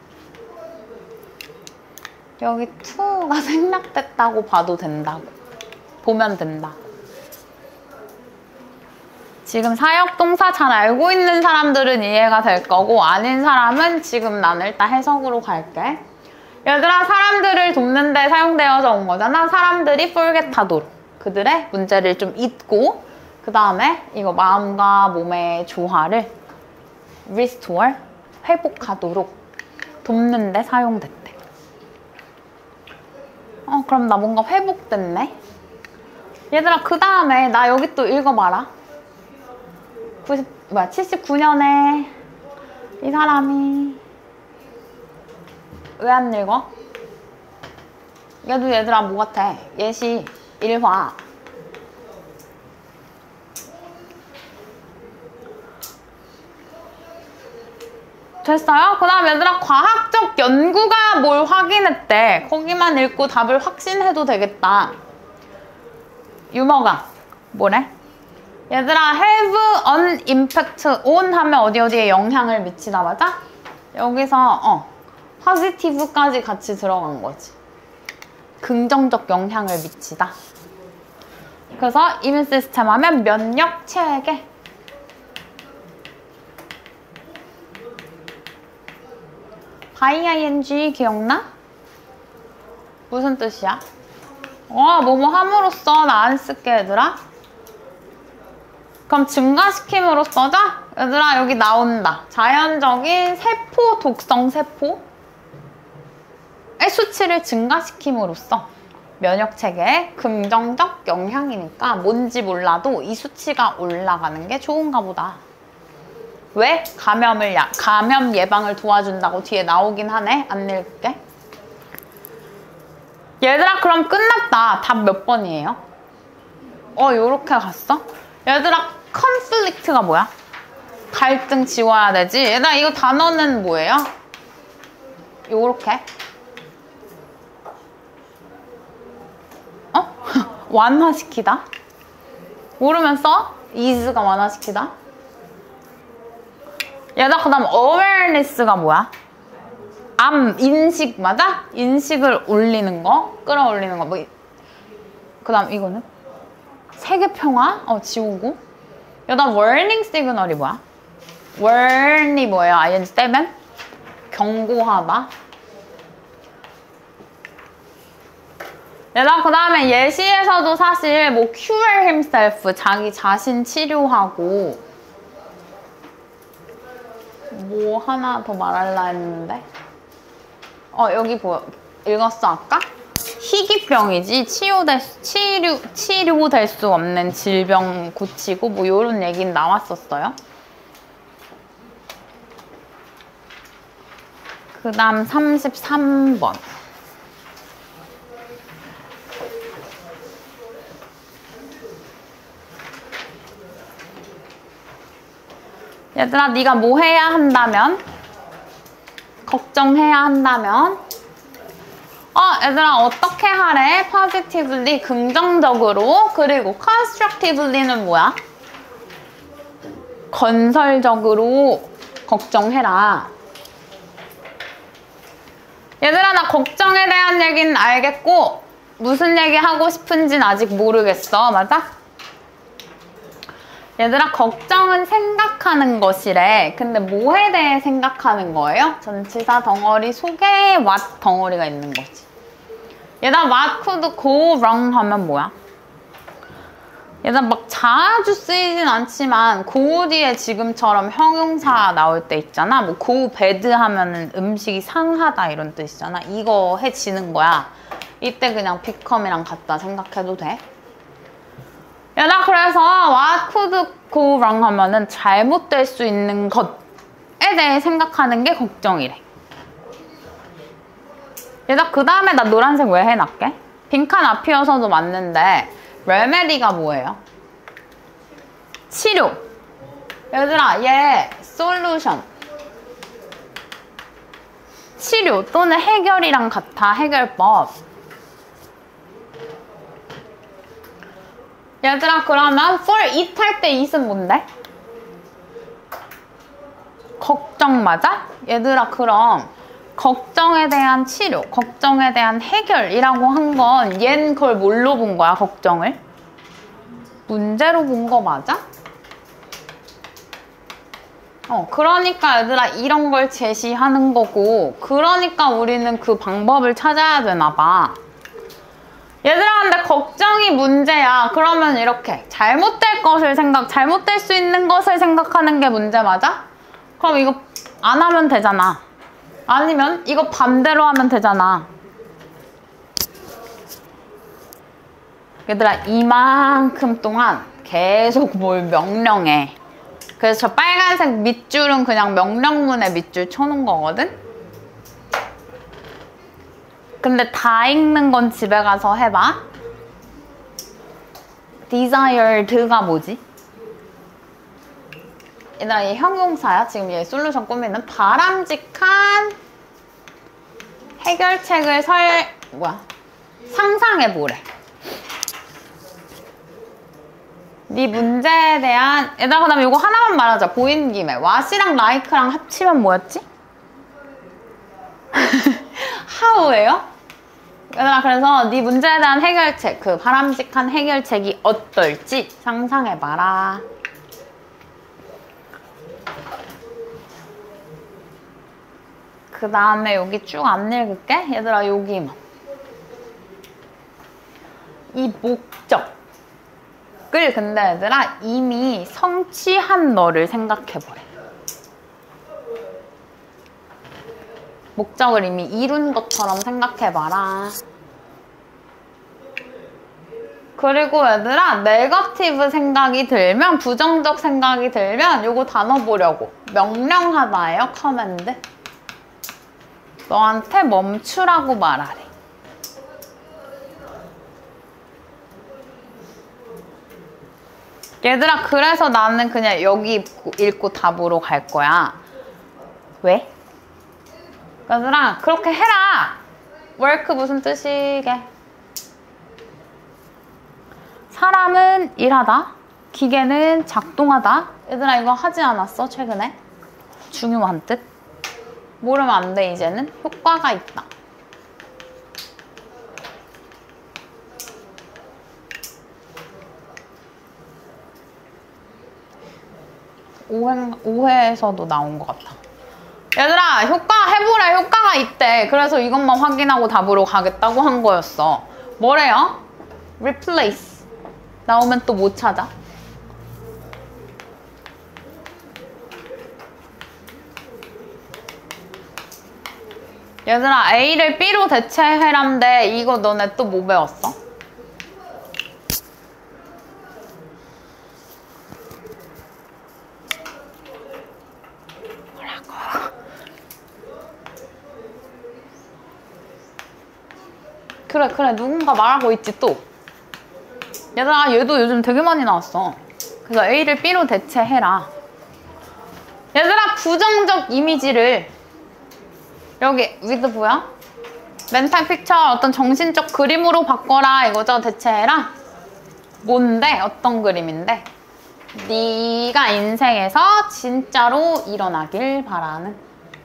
여기 to가 생략됐다고 봐도 된다고. 보면 된다. 지금 사역동사 잘 알고 있는 사람들은 이해가 될 거고 아닌 사람은 지금 나는 일단 해석으로 갈게. 얘들아 사람들을 돕는 데 사용되어서 온 거잖아. 사람들이 forget하도록 그들의 문제를 좀 잊고 그 다음에 이거 마음과 몸의 조화를 restore, 회복하도록 돕는 데 사용됐대. 어, 그럼 나 뭔가 회복됐네? 얘들아, 그 다음에 나 여기 또 읽어봐라. 구십, 뭐야, 칠십구 년에 이 사람이 왜 안 읽어? 얘도 얘들아 뭐 같아? 예시 일 화. 됐어요? 그 다음 얘들아 과학적 연구가 뭘 확인했대. 거기만 읽고 답을 확신해도 되겠다. 유머가 뭐래? 얘들아 have an impact on 하면 어디 어디에 영향을 미치다 맞아? 여기서 어 positive까지 같이 들어간 거지. 긍정적 영향을 미치다. 그래서 이뮨 시스템 하면 면역 체계. 바이 아이엔지 기억나? 무슨 뜻이야? 어, 뭐뭐 함으로써 나 안 쓸게 얘들아. 그럼 증가시킴으로써죠? 얘들아 여기 나온다. 자연적인 세포 독성 세포의 수치를 증가시킴으로써 면역체계에 긍정적 영향이니까 뭔지 몰라도 이 수치가 올라가는 게 좋은가 보다. 왜? 감염을 야, 감염 예방을 도와준다고 뒤에 나오긴 하네. 안 읽을게. 얘들아 그럼 끝났다. 답 몇 번이에요? 어 요렇게 갔어? 얘들아 컨플릭트가 뭐야? 갈등 지워야 되지. 얘들아 이거 단어는 뭐예요? 요렇게 어? 완화시키다? 모르면서 is가 완화시키다? 얘들아 그 다음 awareness가 뭐야? 암, 인식 맞아? 인식을 올리는 거, 끌어올리는 거. 뭐, 그 다음 이거는? 세계평화? 어, 지우고. 얘들아 warning signal이 뭐야? warn이 뭐예요? 아이엔지 떼면? 경고하다. 얘들아 그 다음에 예시에서도 사실 뭐 cure himself, 자기 자신 치료하고 뭐 하나 더 말하려 했는데 어 여기 보여 읽었어 아까? 희귀병이지 치료될, 치료, 치료될 수 없는 질병 고치고 뭐 요런 얘기는 나왔었어요. 그 다음 삼십삼 번 얘들아 네가 뭐 해야 한다면? 걱정해야 한다면? 어 얘들아 어떻게 하래? positively 긍정적으로. 그리고 constructivelly는 뭐야? 건설적으로 걱정해라. 얘들아 나 걱정에 대한 얘기는 알겠고 무슨 얘기 하고 싶은지는 아직 모르겠어. 맞아? 얘들아 걱정은 생각하는 것이래. 근데 뭐에 대해 생각하는 거예요? 전치사 덩어리 속에 what 덩어리가 있는 거지. 얘들아 what could go wrong 하면 뭐야? 얘들아 막 자주 쓰이진 않지만 go 뒤에 지금처럼 형용사 나올 때 있잖아. 뭐 go bad 하면은 음식이 상하다 이런 뜻이잖아. 이거 해지는 거야. 이때 그냥 become이랑 같다 생각해도 돼. 얘들아 그래서 what could go wrong 하면은 잘못될 수 있는 것에 대해 생각하는 게 걱정이래. 얘들아 그 다음에 나 노란색 왜 해놨게? 빈칸 앞이어서도 맞는데 remedy가 뭐예요? 치료. 얘들아 얘 solution 치료 또는 해결이랑 같아. 해결법. 얘들아 그러면 for it 할 때 it은 뭔데? 걱정 맞아? 얘들아 그럼 걱정에 대한 치료, 걱정에 대한 해결이라고 한 건 얘는 그걸 뭘로 본 거야? 걱정을? 문제로 본 거 맞아? 어 그러니까 얘들아 이런 걸 제시하는 거고 그러니까 우리는 그 방법을 찾아야 되나 봐. 얘들아, 근데 걱정이 문제야. 그러면 이렇게 잘못될 것을 생각, 잘못될 수 있는 것을 생각하는 게 문제 맞아? 그럼 이거 안 하면 되잖아. 아니면 이거 반대로 하면 되잖아. 얘들아, 이만큼 동안 계속 뭘 명령해. 그래서 저 빨간색 밑줄은 그냥 명령문에 밑줄 쳐놓은 거거든? 근데 다 읽는 건 집에 가서 해봐. desired가 뭐지? 얘들아, 얘 형용사야. 지금 얘 솔루션 꾸미는 바람직한 해결책을 설... 뭐야? 상상해보래. 네 문제에 대한... 얘들아, 그 다음에 이거 하나만 말하자. 보이는 김에. what이랑 like랑 합치면 뭐였지? how예요? 얘들아, 그래서 네 문제에 대한 해결책, 그 바람직한 해결책이 어떨지 상상해봐라. 그 다음에 여기 쭉 안 읽을게. 얘들아, 여기만. 이 목적을 근데 얘들아 이미 성취한 너를 생각해보래. 목적을 이미 이룬 것처럼 생각해봐라. 그리고 얘들아, 네거티브 생각이 들면, 부정적 생각이 들면 요거 단어 보려고. 명령하다예요, 커맨드. 너한테 멈추라고 말하래. 얘들아, 그래서 나는 그냥 여기 읽고 답으로 갈 거야. 왜? 얘들아, 그렇게 해라! work 무슨 뜻이게? 사람은 일하다, 기계는 작동하다. 얘들아, 이거 하지 않았어, 최근에? 중요한 뜻. 모르면 안 돼, 이제는. 효과가 있다. 오회, 오회에서도 나온 것 같아. 얘들아, 효과 해보래. 효과가 있대. 그래서 이것만 확인하고 답으로 가겠다고 한 거였어. 뭐래요? replace. 나오면 또 못 찾아. 얘들아, A를 B로 대체해란데 이거 너네 또 뭐 배웠어? 그래 그래 누군가 말하고 있지 또. 얘들아, 얘도 요즘 되게 많이 나왔어. 그래서 A를 B로 대체해라. 얘들아, 부정적 이미지를 여기 with 뭐야? 멘탈 픽처, 어떤 정신적 그림으로 바꿔라 이거죠. 대체해라. 뭔데? 어떤 그림인데? 네가 인생에서 진짜로 일어나길 바라는.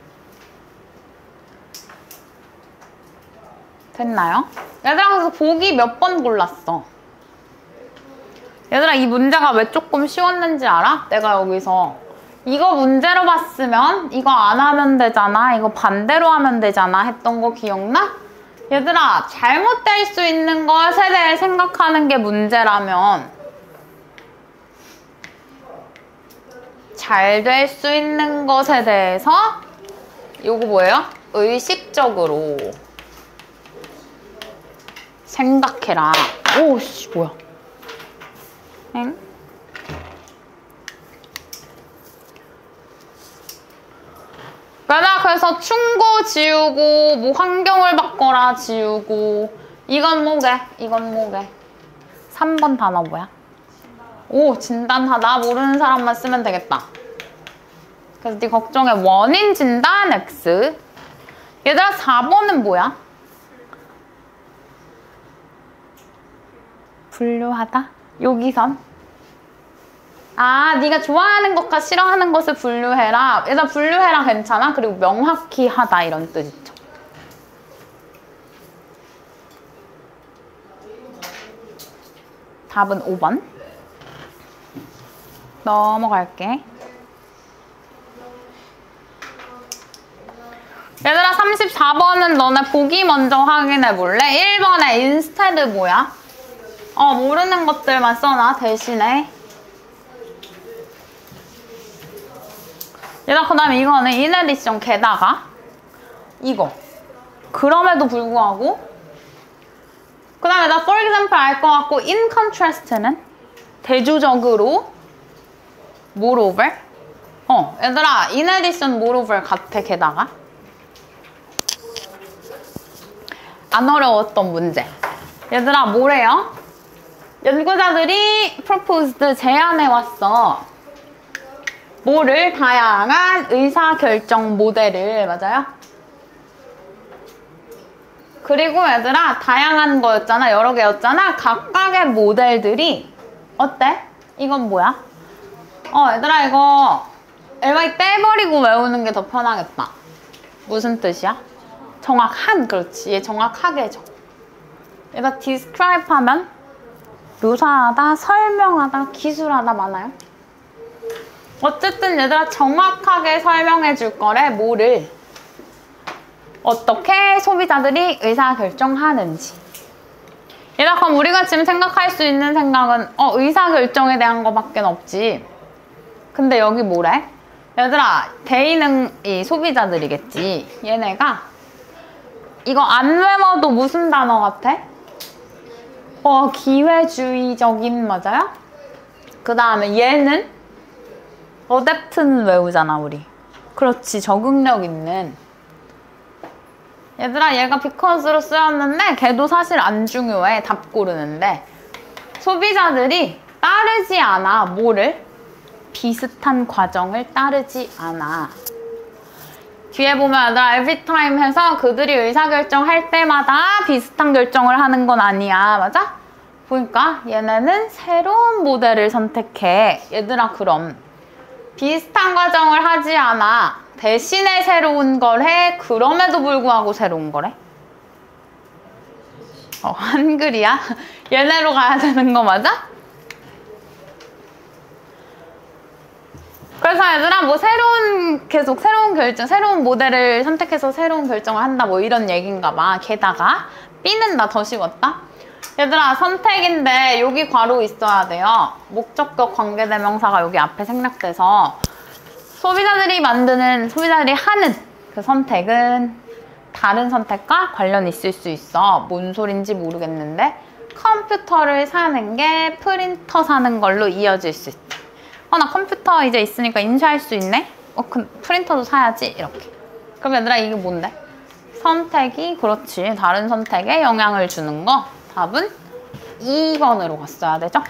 됐나요? 얘들아, 그래서 보기 몇 번 골랐어? 얘들아, 이 문제가 왜 조금 쉬웠는지 알아? 내가 여기서 이거 문제로 봤으면 이거 안 하면 되잖아, 이거 반대로 하면 되잖아 했던 거 기억나? 얘들아, 잘못될 수 있는 것에 대해 생각하는 게 문제라면 잘 될 수 있는 것에 대해서 요거 뭐예요? 의식적으로 생각해라. 오씨, 뭐야? 엥? 그래서 충고 지우고, 뭐 환경을 바꿔라 지우고. 이건 뭐게? 이건 뭐게? 삼 번 단어 뭐야? 오, 진단하다. 모르는 사람만 쓰면 되겠다. 그래서 네 걱정의 원인 진단 X. 얘들아, 사 번은 뭐야? 분류하다? 여기선? 아, 네가 좋아하는 것과 싫어하는 것을 분류해라. 얘들아, 분류해라 괜찮아? 그리고 명확히 하다 이런 뜻 있죠. 답은 오 번. 넘어갈게. 얘들아 삼십사 번은 너네 보기 먼저 확인해 볼래? 일 번에 instead 뭐야? 어 모르는 것들만 써놔 대신에. 얘들아 그 다음에 이거는 in addition 게다가 이거 그럼에도 불구하고 그 다음에 나 for example 알 것 같고 in contrast는 대조적으로 moreover 어 얘들아 in addition moreover 같아 게다가 안 어려웠던 문제. 얘들아 뭐래요? 연구자들이 proposed 제안해왔어. 뭐를? 다양한 의사결정 모델을. 맞아요? 그리고 얘들아 다양한 거였잖아. 여러 개였잖아. 각각의 모델들이 어때? 이건 뭐야? 어 얘들아 이거 엘바이 떼버리고 외우는 게 더 편하겠다. 무슨 뜻이야? 정확한. 그렇지. 얘 정확하게 해줘. 얘가 describe 하면 묘사하다, 설명하다, 기술하다 많아요. 어쨌든 얘들아 정확하게 설명해 줄 거래. 뭐를? 어떻게 소비자들이 의사결정하는지. 얘들아 그럼 우리가 지금 생각할 수 있는 생각은 어 의사결정에 대한 거밖에 없지. 근데 여기 뭐래? 얘들아 대의는 이 소비자들이겠지. 얘네가 이거 안 외워도 무슨 단어 같아? 어 기회주의적인. 맞아요? 그 다음에 얘는 어댑트는 외우잖아 우리. 그렇지 적응력 있는. 얘들아 얘가 because로 쓰였는데 걔도 사실 안 중요해. 답 고르는데 소비자들이 따르지 않아. 뭐를? 비슷한 과정을 따르지 않아. 뒤에 보면 얘들아 every time 해서 그들이 의사결정할 때마다 비슷한 결정을 하는 건 아니야. 맞아? 보니까 얘네는 새로운 모델을 선택해. 얘들아 그럼 비슷한 과정을 하지 않아. 대신에 새로운 걸 해. 그럼에도 불구하고 새로운 거래. 어 한글이야? 얘네로 가야 되는 거 맞아? 그래서 얘들아 뭐 새로운 계속 새로운 결정, 새로운 모델을 선택해서 새로운 결정을 한다 뭐 이런 얘기인가 봐. 게다가 B는 나 더 쉬웠다. 얘들아 선택인데 여기 괄호 있어야 돼요. 목적격 관계대명사가 여기 앞에 생략돼서 소비자들이 만드는, 소비자들이 하는 그 선택은 다른 선택과 관련이 있을 수 있어. 뭔 소린지 모르겠는데 컴퓨터를 사는 게 프린터 사는 걸로 이어질 수 있지. 어, 나 컴퓨터 이제 있으니까 인쇄할 수 있네? 어, 그 프린터도 사야지. 이렇게. 그럼 얘들아 이게 뭔데? 선택이, 그렇지. 다른 선택에 영향을 주는 거. 답은 이 번으로 갔어야 되죠?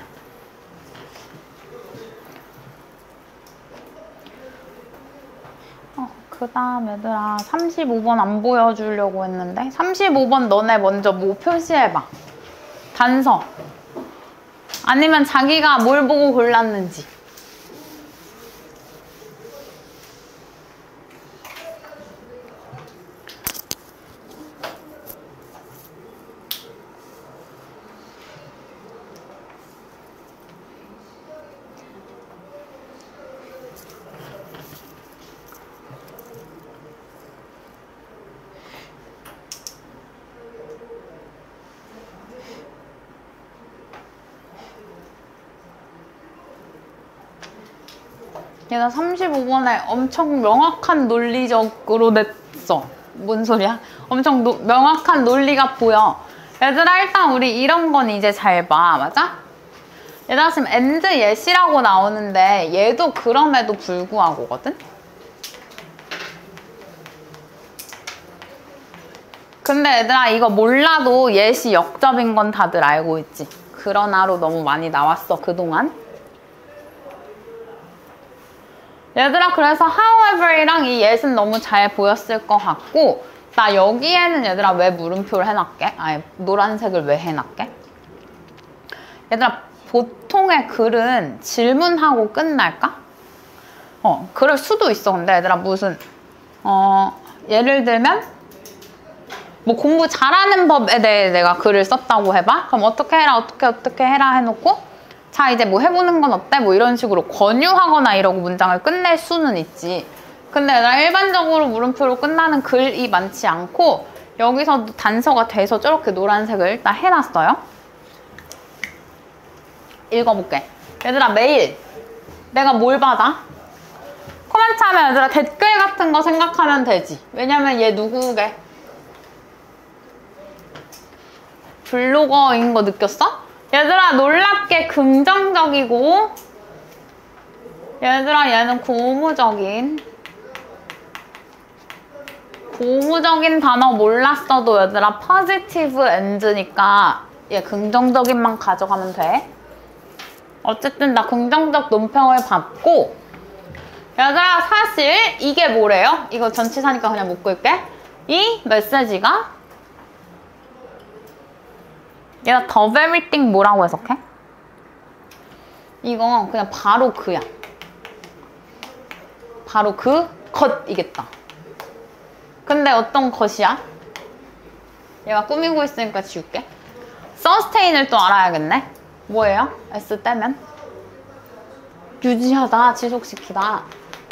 어, 그 다음 얘들아 삼십오 번 안 보여주려고 했는데 삼십오 번 너네 먼저 뭐 표시해봐. 단서. 아니면 자기가 뭘 보고 골랐는지. 얘가 삼십오 번에 엄청 명확한 논리적으로 냈어. 뭔 소리야? 엄청 노, 명확한 논리가 보여. 얘들아 일단 우리 이런 건 이제 잘 봐. 맞아? 얘들아 지금 and yet이라고 나오는데 얘도 그럼에도 불구하고거든? 근데 얘들아 이거 몰라도 yet이 역접인 건 다들 알고 있지. 그러나로 너무 많이 나왔어 그동안. 얘들아 그래서 however이랑 이 yet은 너무 잘 보였을 것 같고 나 여기에는 얘들아 왜 물음표를 해놨게? 아니 노란색을 왜 해놨게? 얘들아 보통의 글은 질문하고 끝날까? 어 그럴 수도 있어. 근데 얘들아 무슨 어 예를 들면 뭐 공부 잘하는 법에 대해 내가 글을 썼다고 해봐? 그럼 어떻게 해라 어떻게 어떻게 해라 해놓고 자 이제 뭐 해보는 건 어때? 뭐 이런 식으로 권유하거나 이러고 문장을 끝낼 수는 있지. 근데 얘들아 일반적으로 물음표로 끝나는 글이 많지 않고 여기서도 단서가 돼서 저렇게 노란색을 일단 해놨어요. 읽어볼게. 얘들아 메일 내가 뭘 받아? 코멘트 하면 얘들아 댓글 같은 거 생각하면 되지. 왜냐면 얘 누구게? 블로거인 거 느꼈어? 얘들아 놀랍게 긍정적이고 얘들아 얘는 고무적인 고무적인 단어 몰랐어도 얘들아 positive and니까 얘 긍정적인만 가져가면 돼. 어쨌든 나 긍정적 논평을 받고 얘들아 사실 이게 뭐래요? 이거 전치사니까 그냥 묶을게. 이 메시지가 얘가 the very thing 뭐라고 해석해? 이건 그냥 바로 그야. 바로 그 것이겠다. 근데 어떤 것이야? 얘가 꾸미고 있으니까 지울게. sustain을 또 알아야겠네. 뭐예요? S 떼면? 유지하다, 지속시키다.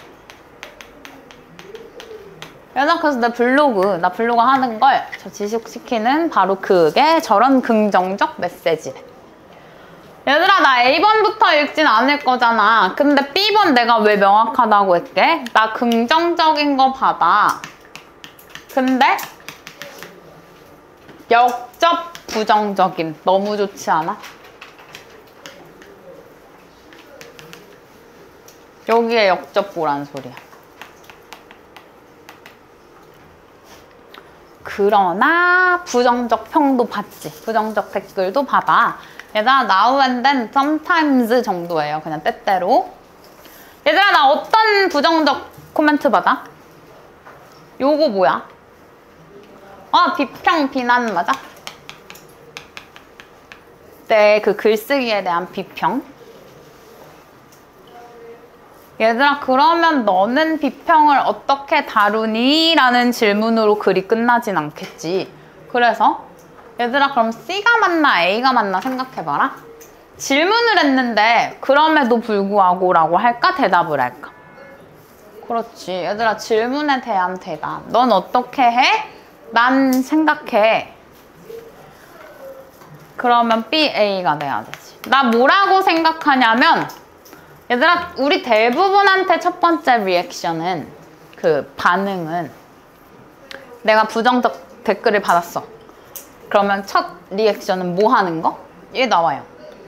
얘들아 그래서 내 블로그, 나 블로그 하는 걸 저 지속시키는 바로 그게 저런 긍정적 메시지래. 얘들아 나 에이 번부터 읽진 않을 거잖아. 근데 비 번 내가 왜 명확하다고 했게? 나 긍정적인 거 받아. 근데 역접 부정적인 너무 좋지 않아? 여기에 역접 보란 소리야. 그러나 부정적 평도 받지. 부정적 댓글도 받아. 얘들아 now and then, sometimes 정도예요. 그냥 때때로. 얘들아 나 어떤 부정적 코멘트 받아? 요거 뭐야? 어 비평 비난 맞아? 네, 그 글쓰기에 대한 비평. 얘들아 그러면 너는 비평을 어떻게 다루니? 라는 질문으로 글이 끝나진 않겠지. 그래서 얘들아 그럼 C가 맞나 A가 맞나 생각해봐라. 질문을 했는데 그럼에도 불구하고 라고 할까? 대답을 할까? 그렇지. 얘들아 질문에 대한 대답. 넌 어떻게 해? 난 생각해. 그러면 B, A가 돼야 되지. 나 뭐라고 생각하냐면 얘들아 우리 대부분한테 첫 번째 리액션은 그 반응은 내가 부정적 댓글을 받았어. 그러면 첫 리액션은 뭐 하는 거? 이게 나와요.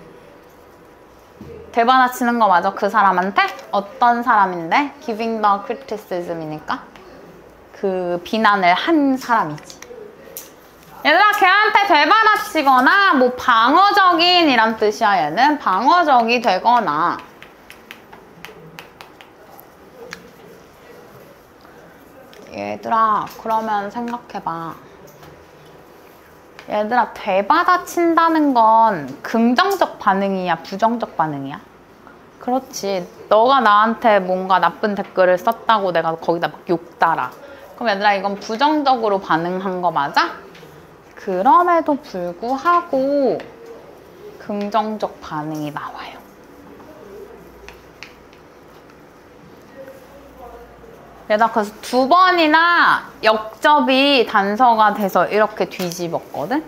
대받아치는 거 맞아? 그 사람한테? 어떤 사람인데? giving the criticism이니까 그 비난을 한 사람이지. 얘들아 걔한테 대받아치거나 뭐 방어적인 이란 뜻이야. 얘는 방어적이 되거나 얘들아 그러면 생각해봐. 얘들아 되받아친다는 건 긍정적 반응이야 부정적 반응이야? 그렇지. 너가 나한테 뭔가 나쁜 댓글을 썼다고 내가 거기다 막 욕 달아. 그럼 얘들아 이건 부정적으로 반응한 거 맞아? 그럼에도 불구하고 긍정적 반응이 나와요. 얘들아 그래서 두 번이나 역접이 단서가 돼서 이렇게 뒤집었거든?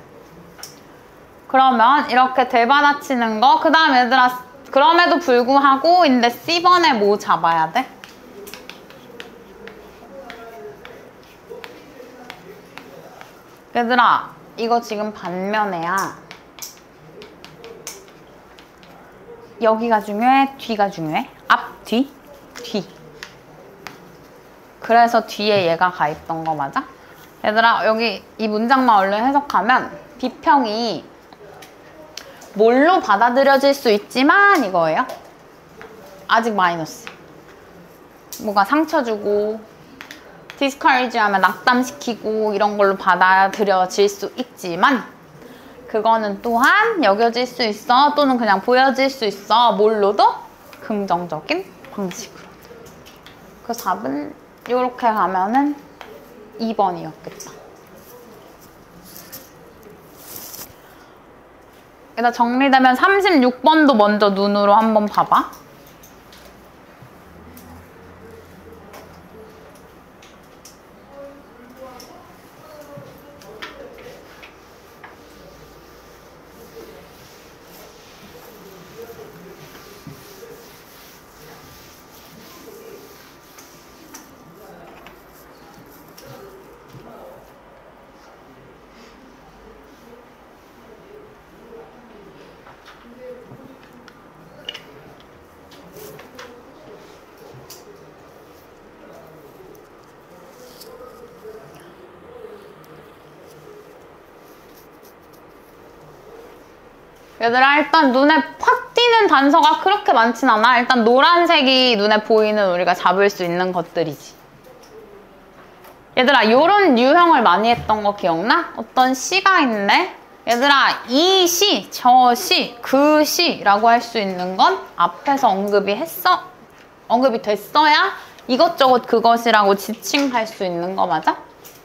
그러면 이렇게 대받아치는 거, 그 다음 얘들아 그럼에도 불구하고 인데 씨 번에 뭐 잡아야 돼? 얘들아 이거 지금 반면에야. 여기가 중요해? 뒤가 중요해? 앞, 뒤? 뒤. 그래서 뒤에 얘가 가 있던 거 맞아? 얘들아 여기 이 문장만 얼른 해석하면 비평이 뭘로 받아들여질 수 있지만 이거예요. 아직 마이너스. 뭐가 상처 주고 디스커리지 하면 낙담시키고 이런 걸로 받아들여질 수 있지만 그거는 또한 여겨질 수 있어. 또는 그냥 보여질 수 있어. 뭘로도? 긍정적인 방식으로. 그래서 답은 이렇게 가면은 이 번이었겠다. 일단 정리되면 삼십육 번도 먼저 눈으로 한번 봐봐. 얘들아 일단 눈에 확 띄는 단서가 그렇게 많진 않아. 일단 노란색이 눈에 보이는 우리가 잡을 수 있는 것들이지. 얘들아 요런 유형을 많이 했던 거 기억나? 어떤 시가 있네? 얘들아 이 시, 저 시, 그 시라고 할 수 있는 건 앞에서 언급이 했어? 언급이 됐어야 이것저것 그것이라고 지칭할 수 있는 거 맞아?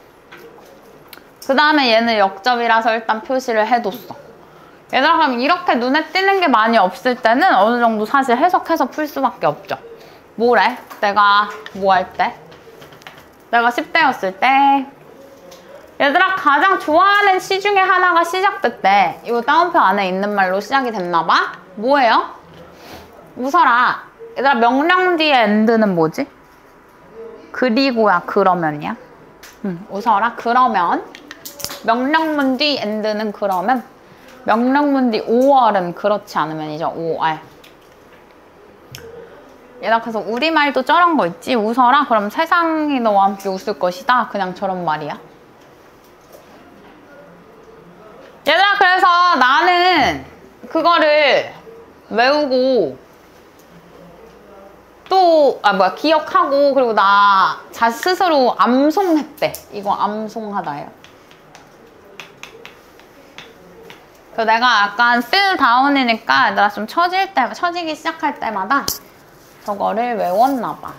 그 다음에 얘는 역접이라서 일단 표시를 해뒀어. 얘들아 그럼 이렇게 눈에 띄는 게 많이 없을 때는 어느 정도 사실 해석해서 풀 수밖에 없죠. 뭐래? 내가 뭐 할 때? 내가 십 대였을 때 얘들아 가장 좋아하는 시 중에 하나가 시작됐대. 이거 다운표 안에 있는 말로 시작이 됐나봐? 뭐예요? 웃어라. 얘들아 명령 뒤에 엔드는 뭐지? 그리고야 그러면이야. 응, 웃어라 그러면. 명령문 뒤 엔드는 그러면. 명령문 뒤 오월은 그렇지 않으면이죠. 오월. 얘들아 그래서 우리말도 저런 거 있지? 웃어라 그럼 세상이 너와 함께 웃을 것이다. 그냥 저런 말이야. 얘들아 그래서 나는 그거를 외우고 또 아 뭐야 기억하고 그리고 나 자 스스로 암송했대. 이거 암송하다예요. 그 내가 약간 필 다운이니까 얘들아 좀 처질 때 처지기 시작할 때마다 저거를 외웠나봐.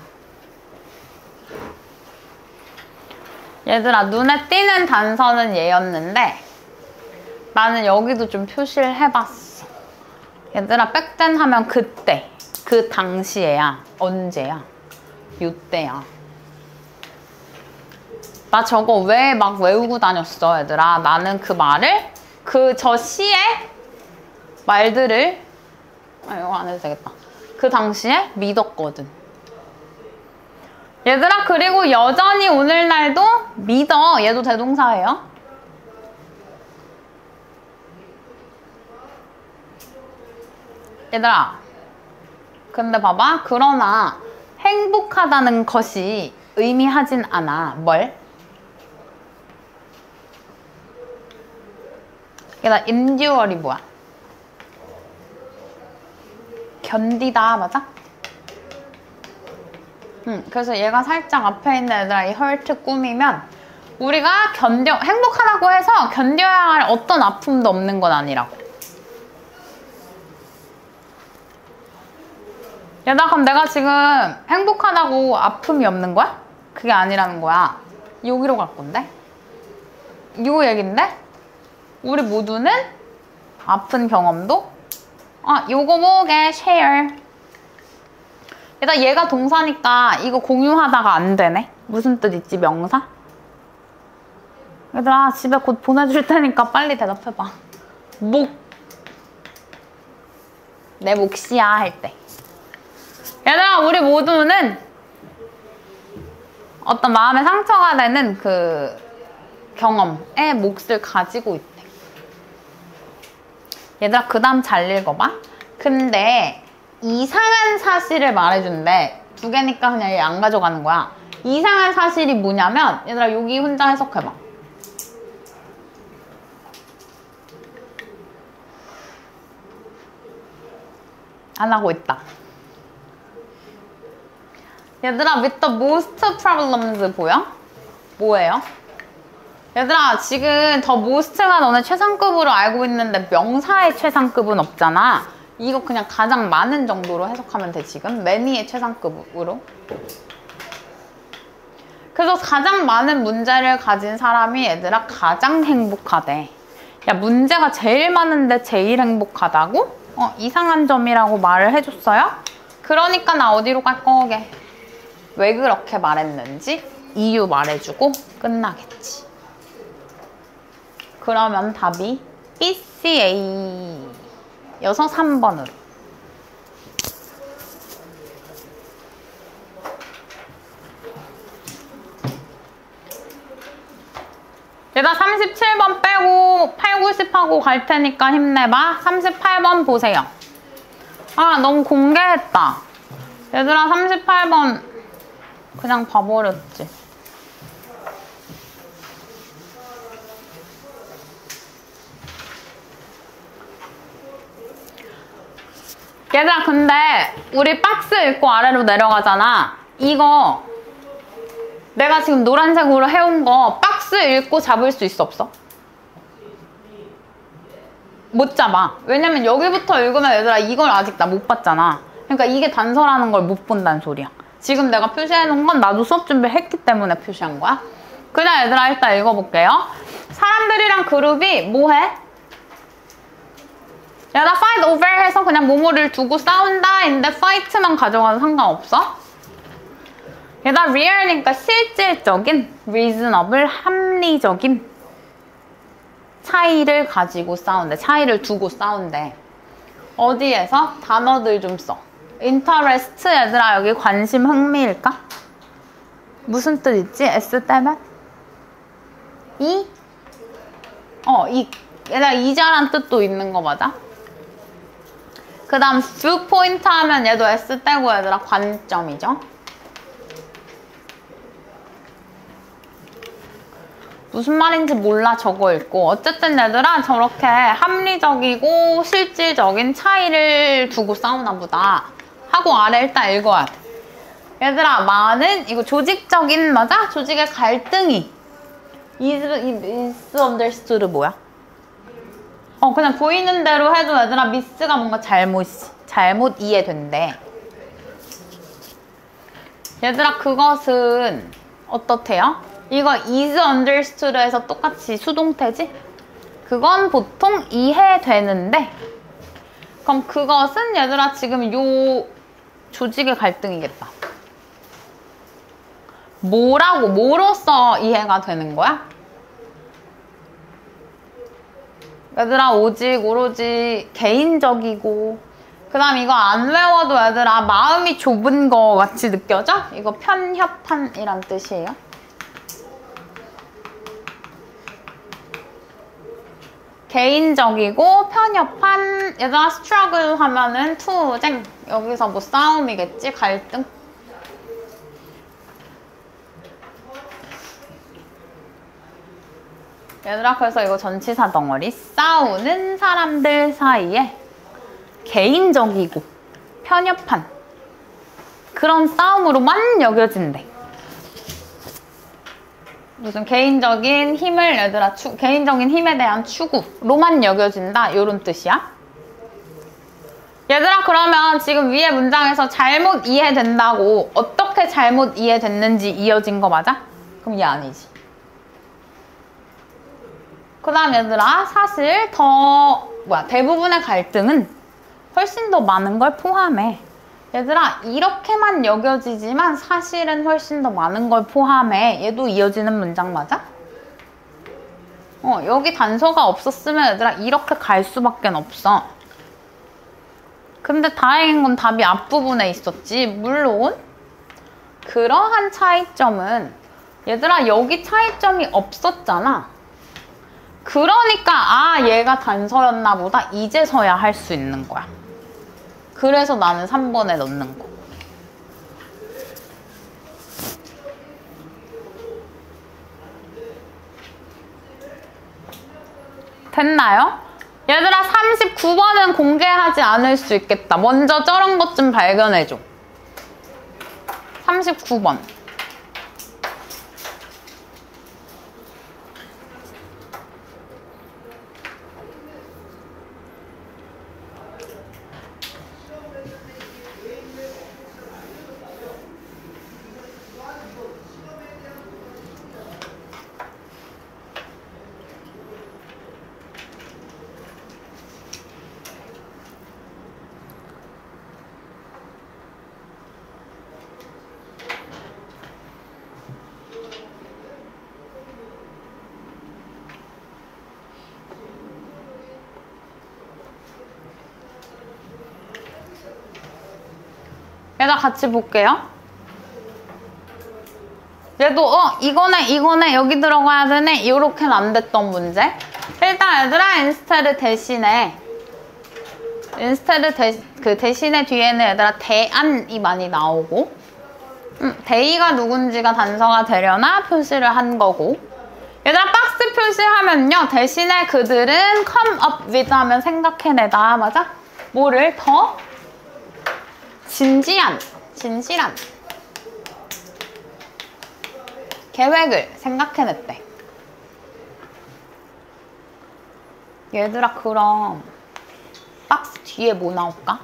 얘들아 눈에 띄는 단서는 얘였는데 나는 여기도 좀 표시를 해봤어. 얘들아 백댄 하면 그때, 그 당시에야, 언제야, 요때야. 나 저거 왜 막 외우고 다녔어 얘들아. 나는 그 말을 그 저 시의 말들을 아 이거 안 해도 되겠다. 그 당시에 믿었거든. 얘들아 그리고 여전히 오늘날도 믿어. 얘도 대동사예요. 얘들아 근데 봐봐. 그러나 행복하다는 것이 의미하진 않아. 뭘? 얘들아 endure이 뭐야? 견디다 맞아? 응, 그래서 얘가 살짝 앞에 있는 얘들아 이 hurt 꾸미면 우리가 견뎌 행복하다고 해서 견뎌야 할 어떤 아픔도 없는 건 아니라고. 얘들아 그럼 내가 지금 행복하다고 아픔이 없는 거야? 그게 아니라는 거야. 여기로 갈 건데? 요 얘긴데? 우리 모두는 아픈 경험도 아 요거 뭐게 share. 얘들아 얘가 동사니까 이거 공유하다가 안 되네. 무슨 뜻 있지? 명사? 얘들아 집에 곧 보내줄 테니까 빨리 대답해봐. 목. 내 몫이야 할 때. 얘들아 우리 모두는 어떤 마음에 상처가 되는 그 경험의 몫을 가지고 있대. 얘들아 그 다음 잘 읽어봐. 근데 이상한 사실을 말해준대. 두 개니까 그냥 얘 안 가져가는 거야. 이상한 사실이 뭐냐면 얘들아 여기 혼자 해석해봐. 안 하고 있다. 얘들아 with the most problems 보여? 뭐예요? 얘들아 지금 더 most가 너네 최상급으로 알고 있는데 명사의 최상급은 없잖아. 이거 그냥 가장 많은 정도로 해석하면 돼. 지금 many의 최상급으로. 그래서 가장 많은 문제를 가진 사람이 얘들아 가장 행복하대. 야 문제가 제일 많은데 제일 행복하다고? 어 이상한 점이라고 말을 해줬어요? 그러니까 나 어디로 갈 거게? 왜 그렇게 말했는지 이유 말해주고 끝나겠지. 그러면 답이 비 씨 에이 여서 삼 번으로. 얘들아 삼십칠 번 빼고 팔, 구십 하고 갈 테니까 힘내봐. 삼십팔 번 보세요. 아 너무 공개했다. 얘들아 삼십팔 번 그냥 봐버렸지. 얘들아 근데 우리 박스 읽고 아래로 내려가잖아. 이거 내가 지금 노란색으로 해온 거 박스 읽고 잡을 수 있어 없어? 못 잡아. 왜냐면 여기부터 읽으면 얘들아 이걸 아직 나 못 봤잖아. 그러니까 이게 단서라는 걸 못 본다는 소리야. 지금 내가 표시해놓은 건 나도 수업 준비했기 때문에 표시한 거야. 그냥 얘들아 일단 읽어볼게요. 사람들이랑 그룹이 뭐해? 야, 나 fight over 해서 그냥 뭐뭐를 두고 싸운다 인데 fight만 가져가도 상관없어? 얘가 real니까 실질적인, reasonable, 합리적인 차이를 가지고 싸운대. 차이를 두고 싸운대. 어디에서? 단어들 좀 써. interest, 얘들아 여기 관심, 흥미일까? 무슨 뜻 있지? S 때문에? 이? 어, 이. 얘들아 이자란 뜻도 있는 거 맞아? 그 다음 viewpoint 하면 얘도 S 떼고 얘들아 관점이죠. 무슨 말인지 몰라 적어 읽고. 어쨌든 얘들아 저렇게 합리적이고 실질적인 차이를 두고 싸우나 보다 하고 아래 일단 읽어야 돼. 얘들아 많은 이거 조직적인 맞아? 조직의 갈등이 is, is understood 뭐야? 어 그냥 보이는 대로 해도 얘들아 미스가 뭔가 잘못 잘못 이해된대. 얘들아 그것은 어떻대요? 이거 is understood에서 똑같이 수동태지? 그건 보통 이해되는데 그럼 그것은 얘들아 지금 요 조직의 갈등이겠다. 뭐라고 뭐로써 이해가 되는 거야? 얘들아 오직 오로지 개인적이고 그 다음 이거 안 외워도 얘들아 마음이 좁은 거 같이 느껴져? 이거 편협한이란 뜻이에요. 개인적이고 편협한. 얘들아 struggle 하면은 투쟁. 여기서 뭐 싸움이겠지? 갈등? 얘들아 그래서 이거 전치사 덩어리 싸우는 사람들 사이에 개인적이고 편협한 그런 싸움으로만 여겨진대. 무슨 개인적인 힘을 얘들아 추, 개인적인 힘에 대한 추구로만 여겨진다 요런 뜻이야. 얘들아 그러면 지금 위에 문장에서 잘못 이해된다고 어떻게 잘못 이해됐는지 이어진 거 맞아? 그럼 얘 아니지. 그 다음 얘들아 사실 더 뭐야 대부분의 갈등은 훨씬 더 많은 걸 포함해. 얘들아 이렇게만 여겨지지만 사실은 훨씬 더 많은 걸 포함해. 얘도 이어지는 문장 맞아? 어 여기 단서가 없었으면 얘들아 이렇게 갈 수밖에 없어. 근데 다행인 건 답이 앞부분에 있었지. 물론 그러한 차이점은 얘들아 여기 차이점이 없었잖아. 그러니까 아 얘가 단서였나 보다 이제서야 할 수 있는 거야. 그래서 나는 삼 번에 넣는 거. 됐나요? 얘들아 삼십구 번은 공개하지 않을 수 있겠다. 먼저 저런 것 좀 발견해줘. 삼십구 번. 얘들아 같이 볼게요. 얘도 어 이거네 이거네 여기 들어가야 되네 이렇게는 안 됐던 문제. 일단 얘들아 instead 대신에 instead 대, 그 대신에 뒤에는 얘들아 대안이 많이 나오고 음, 대의가 누군지가 단서가 되려나 표시를 한 거고. 얘들아 박스 표시하면요 대신에 그들은 come up with 하면 생각해내다 맞아? 뭐를 더 진지한, 진실한 계획을 생각해냈대. 얘들아, 그럼 박스 뒤에 뭐 나올까?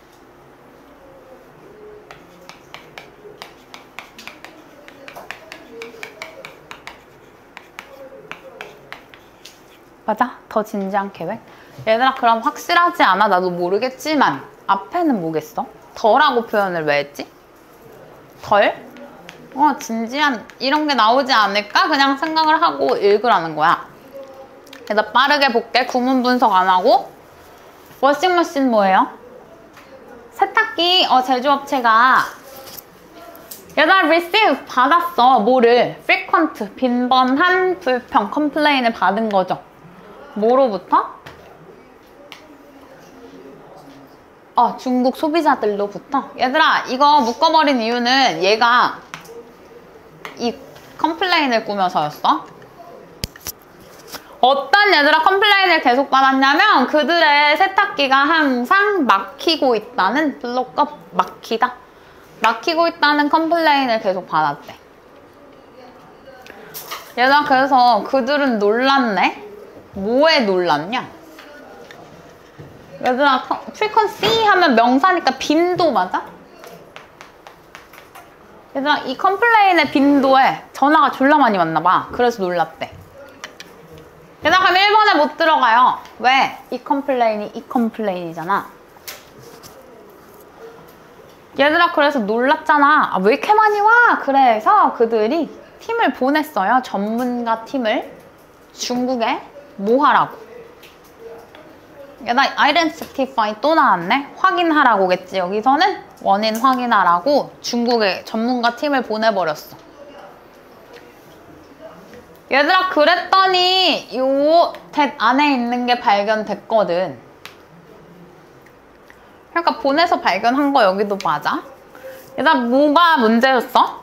맞아? 더 진지한 계획? 얘들아, 그럼 확실하지 않아. 나도 모르겠지만 앞에는 뭐겠어? 덜하고 표현을 왜 했지? 덜? 어, 진지한 이런 게 나오지 않을까? 그냥 생각을 하고 읽으라는 거야. 그래서 빠르게 볼게. 구문 분석 안 하고. 워싱머신 뭐예요? 세탁기. 어, 제조업체가 얘들아, receive 받았어. 뭐를? frequent 빈번한 불평 컴플레인을 받은 거죠. 뭐로부터? 어, 중국 소비자들로부터. 얘들아, 이거 묶어버린 이유는 얘가 이 컴플레인을 꾸며서였어. 어떤 얘들아 컴플레인을 계속 받았냐면 그들의 세탁기가 항상 막히고 있다는, 블록업 막히다, 막히고 있다는 컴플레인을 계속 받았대. 얘들아, 그래서 그들은 놀랐네. 뭐에 놀랐냐? 얘들아, frequency 하면 명사니까 빈도 맞아? 얘들아, 이 컴플레인의 빈도에 전화가 졸라 많이 왔나봐. 그래서 놀랐대. 얘들아, 그럼 일 번에 못 들어가요. 왜? 이 컴플레인이 이 컴플레인이잖아. 얘들아, 그래서 놀랐잖아. 아, 왜 이렇게 많이 와? 그래서 그들이 팀을 보냈어요. 전문가 팀을 중국에 뭐 하라고? 얘들아, identify 또 나왔네. 확인하라고겠지. 여기서는 원인 확인하라고 중국에 전문가 팀을 보내버렸어. 얘들아, 그랬더니 요 댓 안에 있는 게 발견됐거든. 그러니까 보내서 발견한 거 여기도 맞아. 얘들아, 뭐가 문제였어?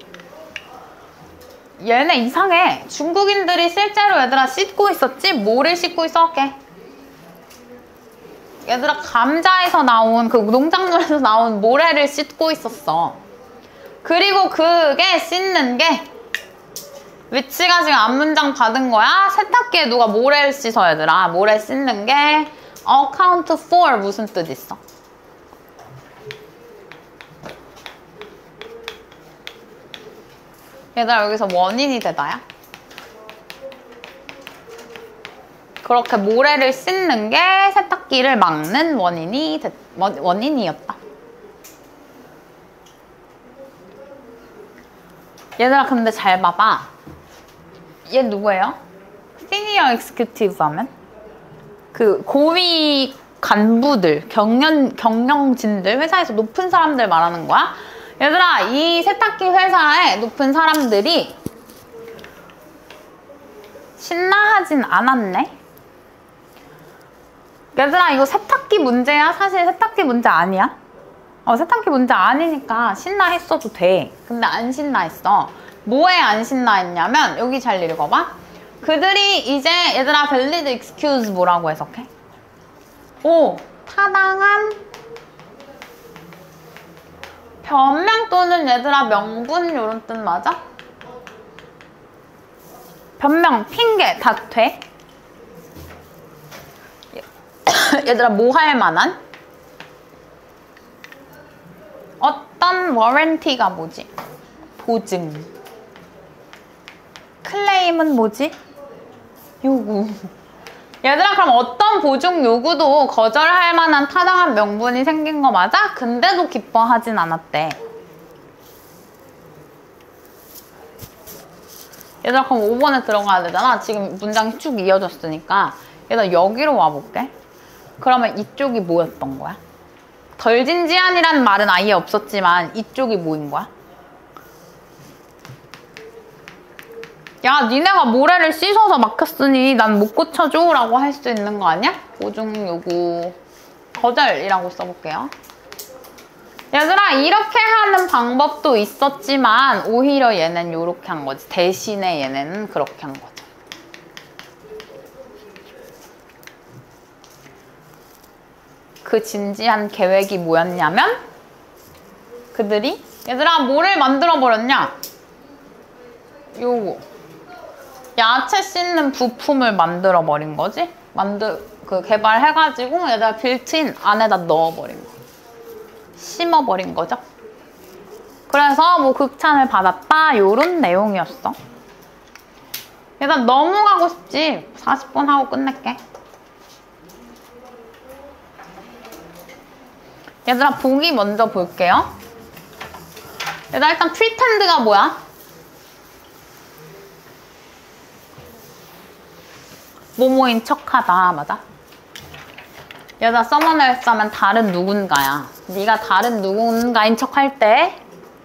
얘네 이상해. 중국인들이 실제로 얘들아 씻고 있었지? 뭐를 씻고 있었게? 얘들아, 감자에서 나온, 그 농작물에서 나온 모래를 씻고 있었어. 그리고 그게 씻는 게 위치가 지금 앞문장 받은 거야. 세탁기에 누가 모래를 씻어. 얘들아, 모래 씻는 게 account for 무슨 뜻 있어? 얘들아, 여기서 원인이 되다야? 그렇게 모래를 씻는 게 세탁기를 막는 원인이 됐, 원인이었다. 얘들아, 근데 잘 봐봐. 얘 누구예요? 시니어 익스큐티브 하면? 그 고위 간부들, 경영, 경영진들, 회사에서 높은 사람들 말하는 거야? 얘들아, 이 세탁기 회사에 높은 사람들이 신나하진 않았네? 얘들아, 이거 세탁기 문제야? 사실 세탁기 문제 아니야? 어, 세탁기 문제 아니니까 신나했어도 돼. 근데 안 신나했어. 뭐에 안 신나했냐면 여기 잘 읽어봐. 그들이 이제 얘들아 valid excuse 뭐라고 해석해? 오, 타당한 변명 또는 얘들아 명분 이런 뜻 맞아? 변명, 핑계 다 돼? 얘들아, 뭐 할 만한? 어떤 워런티가 뭐지? 보증. 클레임은 뭐지? 요구. 얘들아, 그럼 어떤 보증 요구도 거절할 만한 타당한 명분이 생긴 거 맞아? 근데도 기뻐하진 않았대. 얘들아, 그럼 오 번에 들어가야 되잖아. 지금 문장이 쭉 이어졌으니까. 얘들아, 여기로 와볼게. 그러면 이쪽이 뭐였던 거야? 덜 진지한이라는 말은 아예 없었지만 이쪽이 뭐인 거야? 야, 니네가 모래를 씻어서 막혔으니 난 못 고쳐줘 라고 할 수 있는 거 아니야? 보증 요구 거절이라고 써볼게요. 얘들아, 이렇게 하는 방법도 있었지만 오히려 얘는 이렇게 한 거지. 대신에 얘네는 그렇게 한 거죠. 그 진지한 계획이 뭐였냐면 그들이 얘들아 뭐를 만들어버렸냐? 요거 야채 씻는 부품을 만들어버린 거지? 만들 그 개발해가지고 얘들아 빌트인 안에다 넣어버린 거, 심어버린 거죠. 그래서 뭐 극찬을 받았다 요런 내용이었어. 얘들아 너무 가고 싶지? 사십 분 하고 끝낼게. 얘들아 보기 먼저 볼게요. 얘들아 일단 pretend가 뭐야? 뭐뭐인 척하다, 맞아? 얘들아 someone else 하면 다른 누군가야. 네가 다른 누군가인 척할 때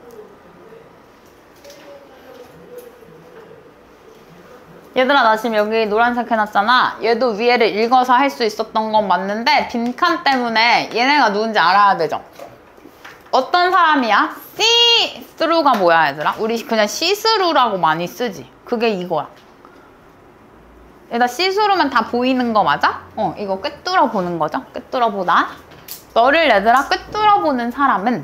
얘들아 나 지금 여기 노란색 해놨잖아. 얘도 위에를 읽어서 할 수 있었던 건 맞는데 빈칸 때문에 얘네가 누군지 알아야 되죠. 어떤 사람이야? see through가 뭐야 얘들아? 우리 그냥 see through라고 많이 쓰지. 그게 이거야. 얘들아 see through면 다 보이는 거 맞아? 어 이거 꿰뚫어 보는 거죠. 꿰뚫어 보다. 너를 얘들아 꿰뚫어 보는 사람은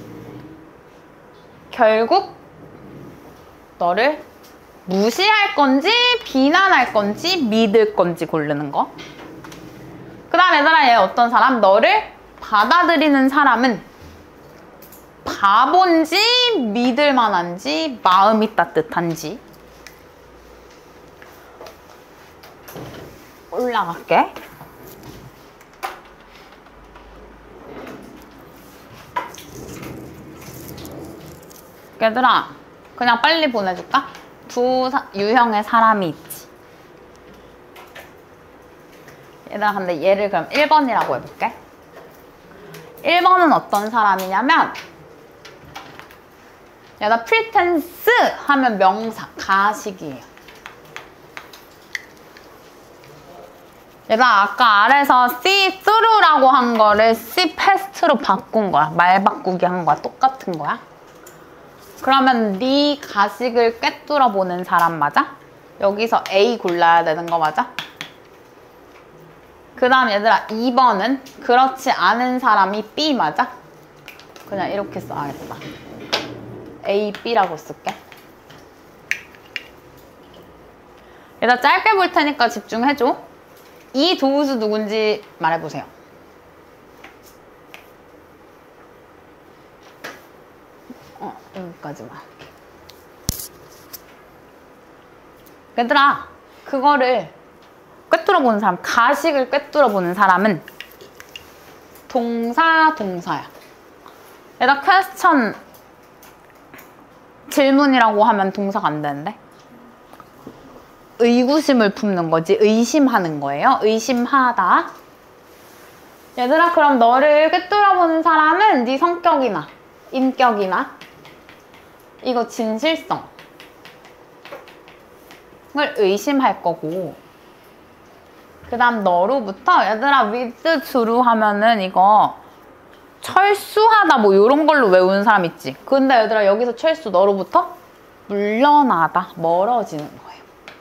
결국 너를 무시할 건지 비난할 건지 믿을 건지 고르는 거. 그 다음 얘들아 얘 어떤 사람? 너를 받아들이는 사람은 바본지 믿을 만한지 마음이 따뜻한지. 올라갈게. 얘들아 그냥 빨리 보내줄까? 두 사, 유형의 사람이 있지. 얘들아 근데 얘를 그럼 일 번이라고 해볼게. 일 번은 어떤 사람이냐면 얘들아 pretense 하면 명사, 가식이에요. 얘들아 아까 아래서 see through라고 한 거를 see past로 바꾼 거야. 말 바꾸기 한 거야. 똑같은 거야. 그러면 네 가식을 꿰뚫어 보는 사람 맞아? 여기서 A 골라야 되는 거 맞아? 그 다음 얘들아 이 번은 그렇지 않은 사람이 B 맞아? 그냥 이렇게 써야겠다. A, B라고 쓸게. 얘들아 짧게 볼 테니까 집중해줘. 이 도우스 누군지 말해보세요. 어, 여기까지만. 얘들아 그거를 꿰뚫어 보는 사람, 가식을 꿰뚫어 보는 사람은 동사, 동사야. 얘들아 question 질문이라고 하면 동사가 안 되는데 의구심을 품는 거지. 의심하는 거예요. 의심하다. 얘들아 그럼 너를 꿰뚫어 보는 사람은 네 성격이나 인격이나 이거 진실성을 의심할 거고, 그 다음 너로부터 얘들아 with true 하면은 이거 철수하다 뭐 이런 걸로 외우는 사람 있지. 근데 얘들아 여기서 철수 너로부터 물러나다, 멀어지는 거예요.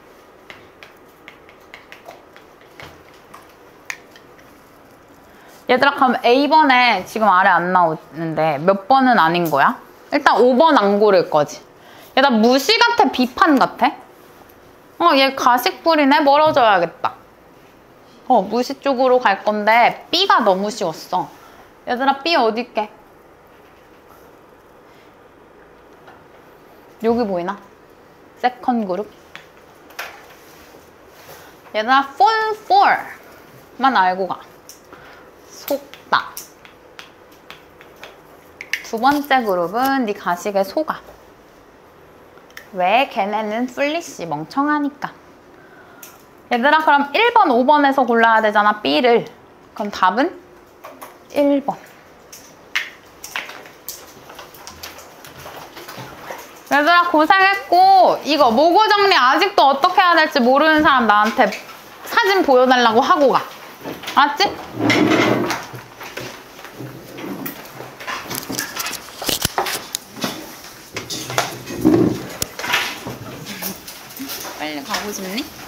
얘들아 그럼 A 번에 지금 아래 안 나오는데 몇 번은 아닌 거야? 일단 오 번 안 고를 거지. 얘들아 무시 같아? 비판 같아? 어, 얘 가식 부리네? 멀어져야겠다. 어, 무시 쪽으로 갈 건데 B가 너무 쉬웠어. 얘들아 B 어디 있게? 여기 보이나? 세컨 그룹. 얘들아 fall for만 알고 가. 속다. 두 번째 그룹은 네 가식에 속아. 왜? 걔네는 foolish, 멍청하니까. 얘들아 그럼 일 번, 오 번에서 골라야 되잖아, B를. 그럼 답은 일 번. 얘들아 고생했고, 이거 모고 정리 아직도 어떻게 해야 될지 모르는 사람 나한테 사진 보여달라고 하고 가. 알았지? 빨리 가고 싶니?